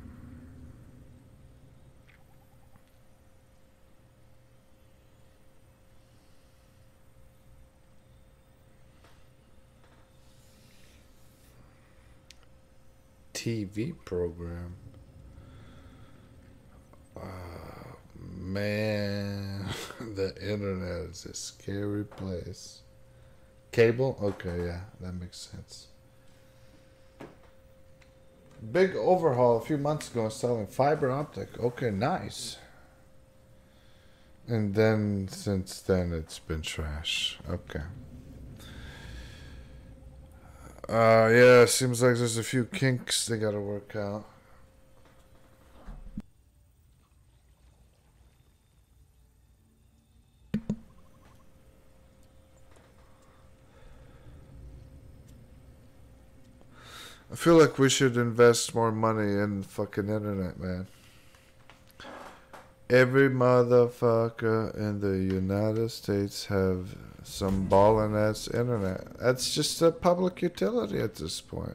T V program. Uh, man, the internet is a scary place. Cable? Okay, yeah, that makes sense. Big overhaul a few months ago installing fiber optic. Okay, nice. And then since then it's been trash. Okay. Uh, yeah, seems like there's a few kinks they gotta work out. I feel like we should invest more money in fucking internet, man. Every motherfucker in the United States have some ballin' ass internet. That's just a public utility at this point.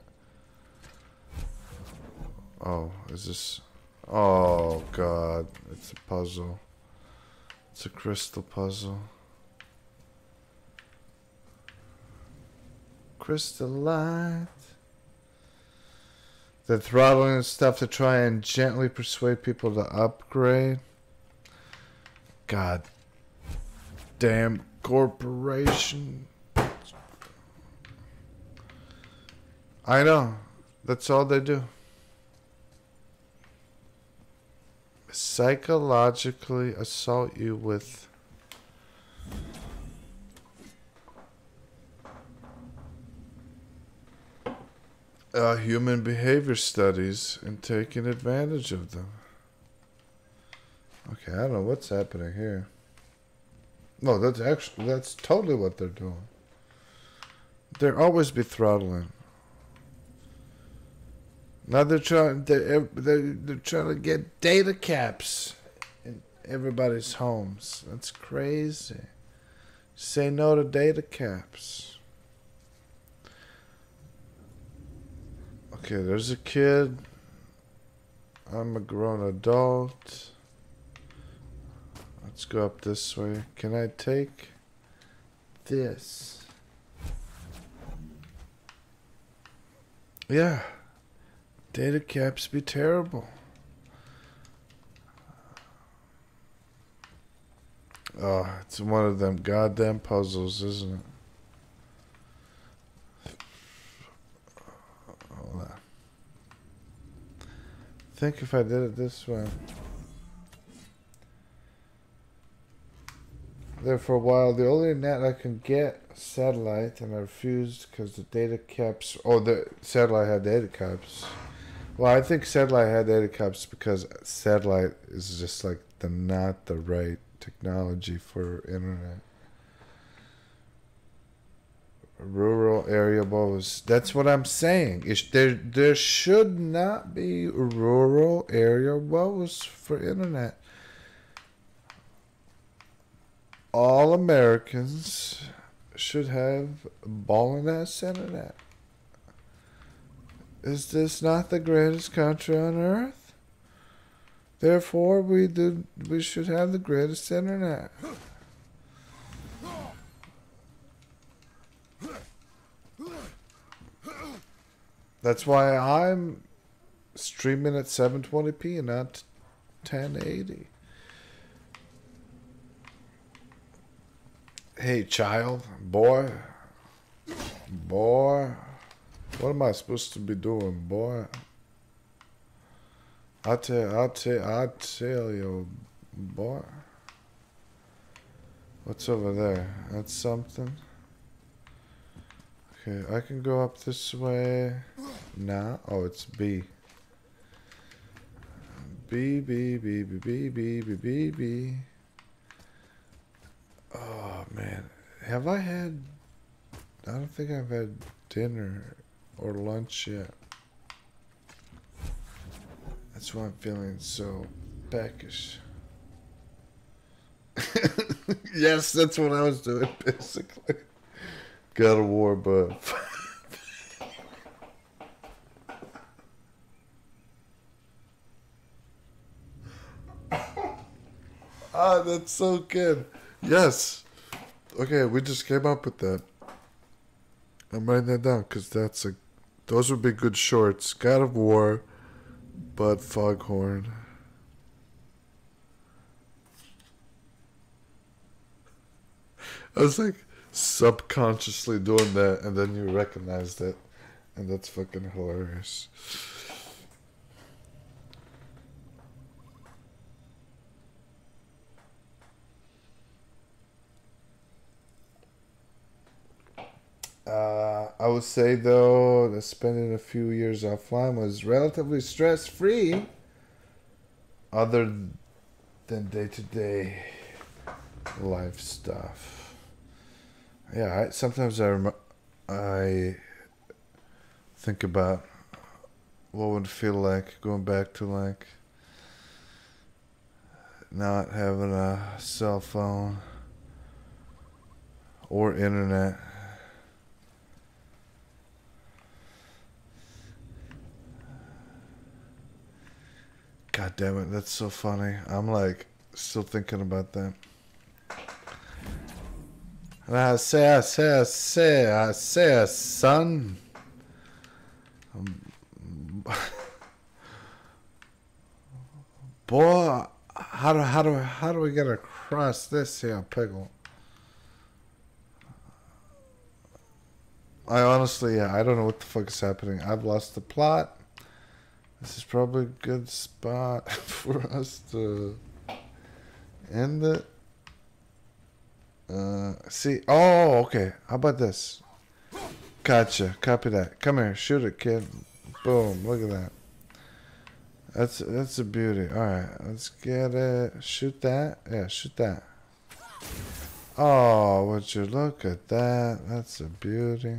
Oh, is this... Oh, God. It's a puzzle. It's a crystal puzzle. Crystal light. The throttling and stuff to try and gently persuade people to upgrade. God damn corporation. I know. That's all they do. Psychologically assault you with uh, human behavior studies and taking advantage of them. Okay, I don't know what's happening here. No, that's actually, that's totally what they're doing. They'll always be throttling. Now they're trying, they're, they're, they're trying to get data caps in everybody's homes. That's crazy. Say no to data caps. Okay, there's a kid. I'm a grown adult. Let's go up this way. Can I take this? Yeah. Data caps be terrible. Oh, it's one of them goddamn puzzles, isn't it? Hold on. I think if I did it this way. There for a while, the only net I can get satellite, and I refused because the data caps. Oh, the satellite had data caps. Well, I think satellite had data caps because satellite is just like the not the right technology for internet. Rural area woes. That's what I'm saying. It's, there, there should not be rural area woes for internet. All Americans should have ballin' ass internet. Is this not the greatest country on earth? Therefore, we do. We should have the greatest internet. That's why I'm streaming at seven twenty p and not ten eighty. Hey, child, boy, boy, what am I supposed to be doing, boy? I tell, I tell, I tell you, boy. What's over there? That's something. Okay, I can go up this way. Nah. Oh, it's B. B, B, B, B, B, B, B, B, B. Oh, man. Have I had... I don't think I've had dinner or lunch yet. That's why I'm feeling so peckish. Yes, that's what I was doing, basically. God of War, but... Ah, that's so good. Yes. Okay, we just came up with that. I'm writing that down because that's a... Those would be good shorts. God of War, Bud Foghorn. I was like subconsciously doing that, and then you recognized it, and that's fucking hilarious. Uh, I would say though that spending a few years offline was relatively stress-free, other than day-to-day life stuff. Yeah, I, sometimes I rem I think about what would it feel like going back to like not having a cell phone or internet. God damn it, that's so funny. I'm like still thinking about that. I say, I say, I say, I say, son. Um, boy, how do how do how do we get across this here pickle? I honestly, yeah, I don't know what the fuck is happening. I've lost the plot. This is probably a good spot for us to end it. Uh, see, oh, okay. How about this? Gotcha. Copy that. Come here, shoot it, kid. Boom. Look at that. That's that's a beauty. All right, let's get it. Shoot that. Yeah, shoot that. Oh, would you look at that? That's a beauty.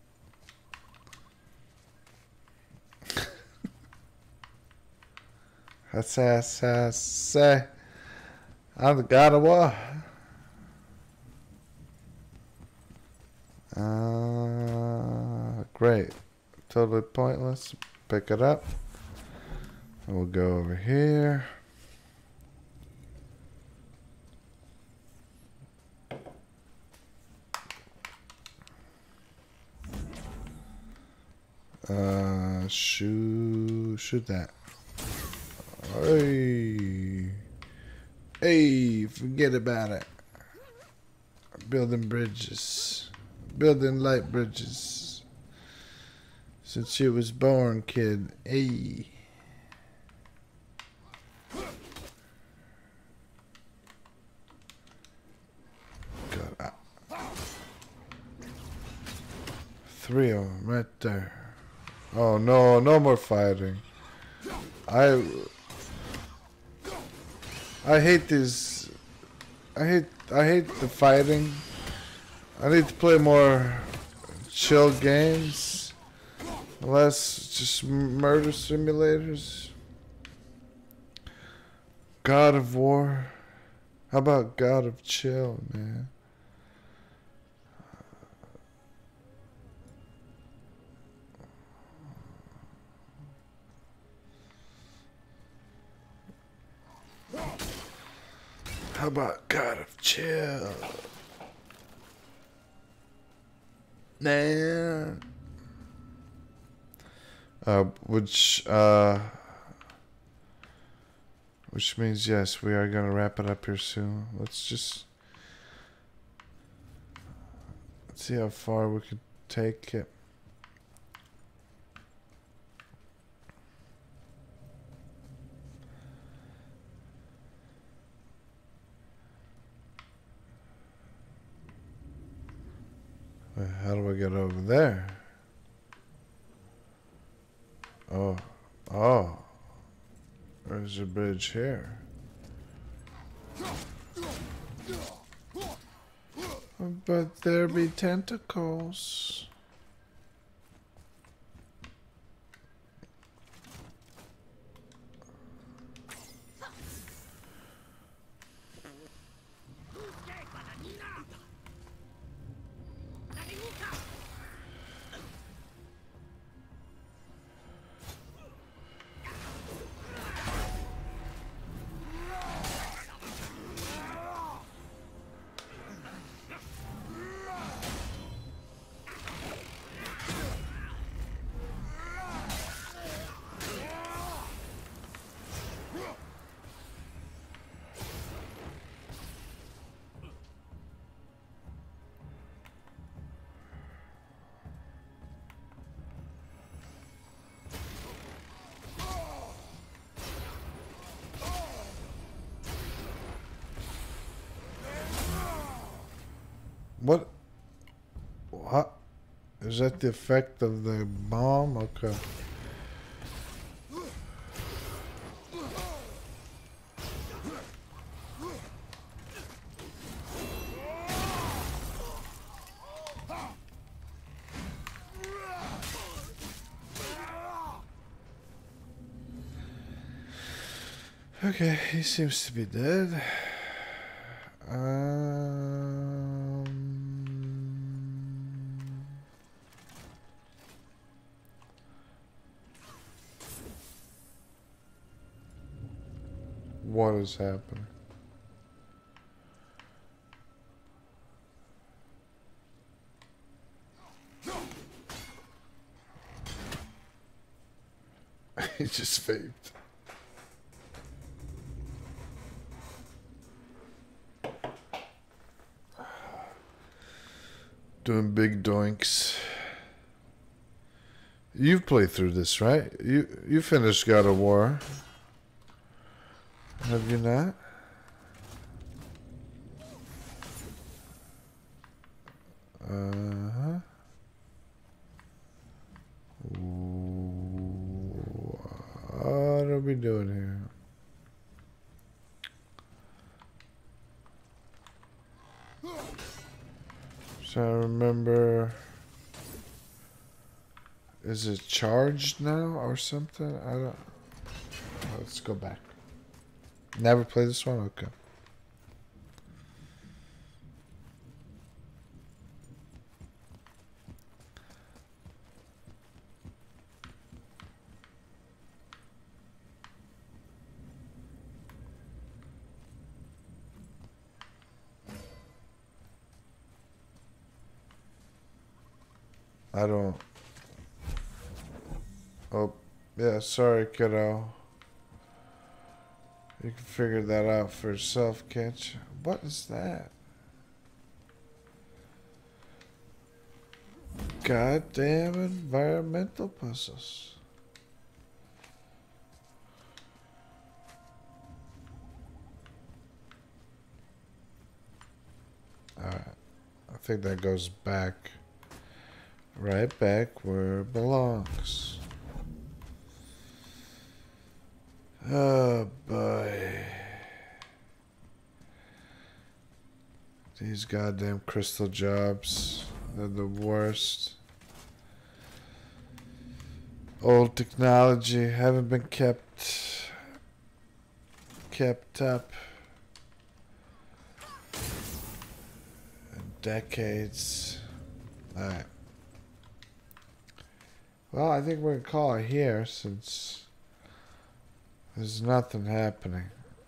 That's that's that's say. I'm the god of war. Uh, great. Totally pointless. Pick it up. And we'll go over here. Uh, shoot, shoot that. Hey, hey, forget about it. Building bridges, building light bridges. Since you was born, kid. Hey. God. Three of them right there. Oh no, no more fighting. I I hate these. I hate I hate the fighting. I need to play more chill games, less just murder simulators. God of War. How about God of Chill, man? How about God of Chill? Nah. Uh, which, uh, which means, yes, we are going to wrap it up here soon. Let's just, let's see how far we could take it. How do I get over there? Oh, oh, there's a bridge here. But there be tentacles. What? What? Is that the effect of the bomb? Okay. Okay, he seems to be dead. Um, what is happening? He just faked. Doing big doinks. You've played through this, right? You you finished God of War. Have you not? Uh-huh. What are we doing here? So I remember, is it charged now or something? I don't. Let's go back. Never played this one? Okay. I don't. Oh, yeah, sorry, kiddo. You can figure that out for yourself, can't you? What is that? Goddamn environmental puzzles. Alright. I think that goes back. Right back where it belongs. Oh boy. These goddamn crystal jobs. They're the worst. Old technology haven't been kept kept up in decades. Alright. Well, I think we're gonna call it here since there's nothing happening.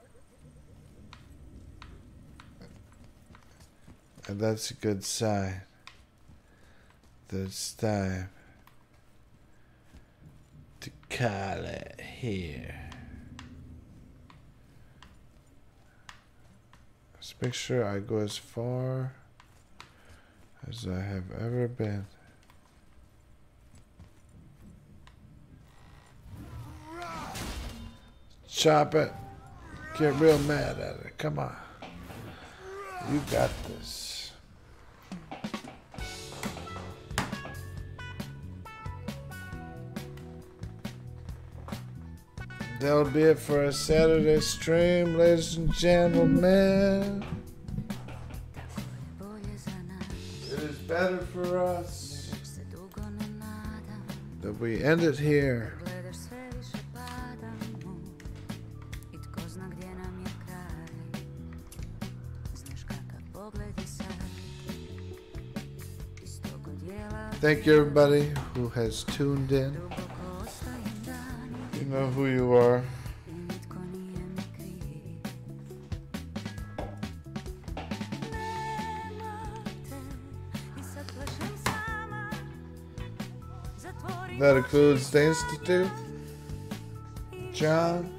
And that's a good sign that it's time to call it here. Let's make sure I go as far as I have ever been. Chop it. Get real mad at it. Come on. You got this. That'll be it for a Saturday stream, ladies and gentlemen. It is better for us that we end it here. Thank you, everybody who has tuned in. You know who you are. That includes the Institute, John,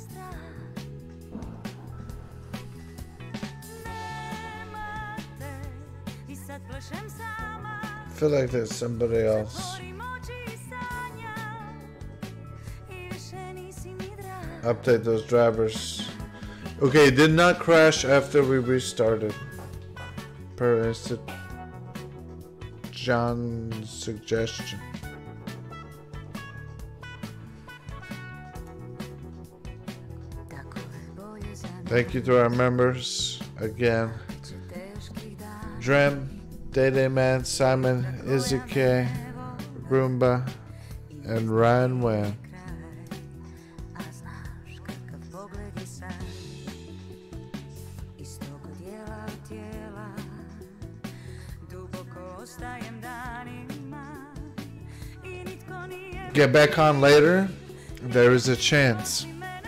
I feel like there's somebody else. Update those drivers. Okay, it did not crash after we restarted. Per instant John's suggestion. Thank you to our members again. Drem, Day Day Man, Simon, Izuke, Roomba, and Ryan Wen. get back on later, there is a chance.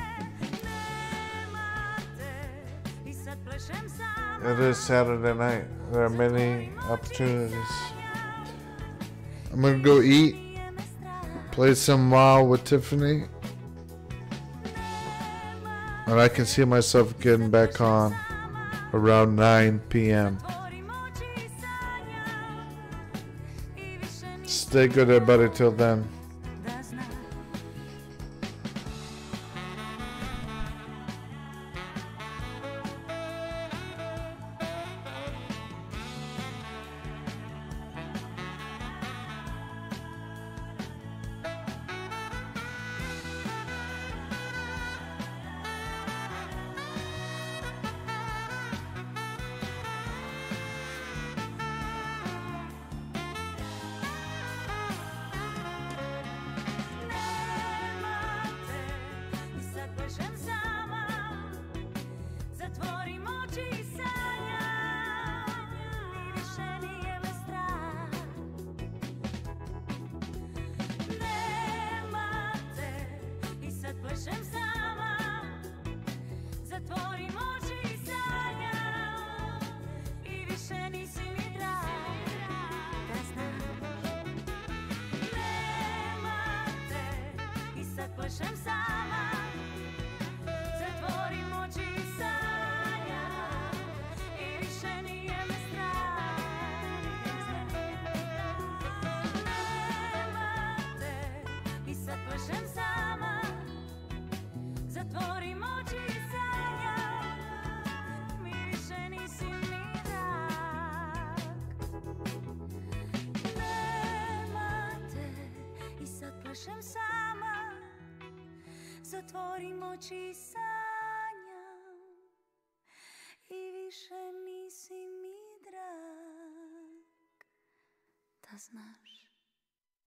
It is Saturday night. There are many opportunities. I'm gonna go eat, play some WoW with Tiffany, and I can see myself getting back on around nine p m Stay good, everybody, till then. Zatvorim oči i sanjam i više nisi mi drag, da znaš.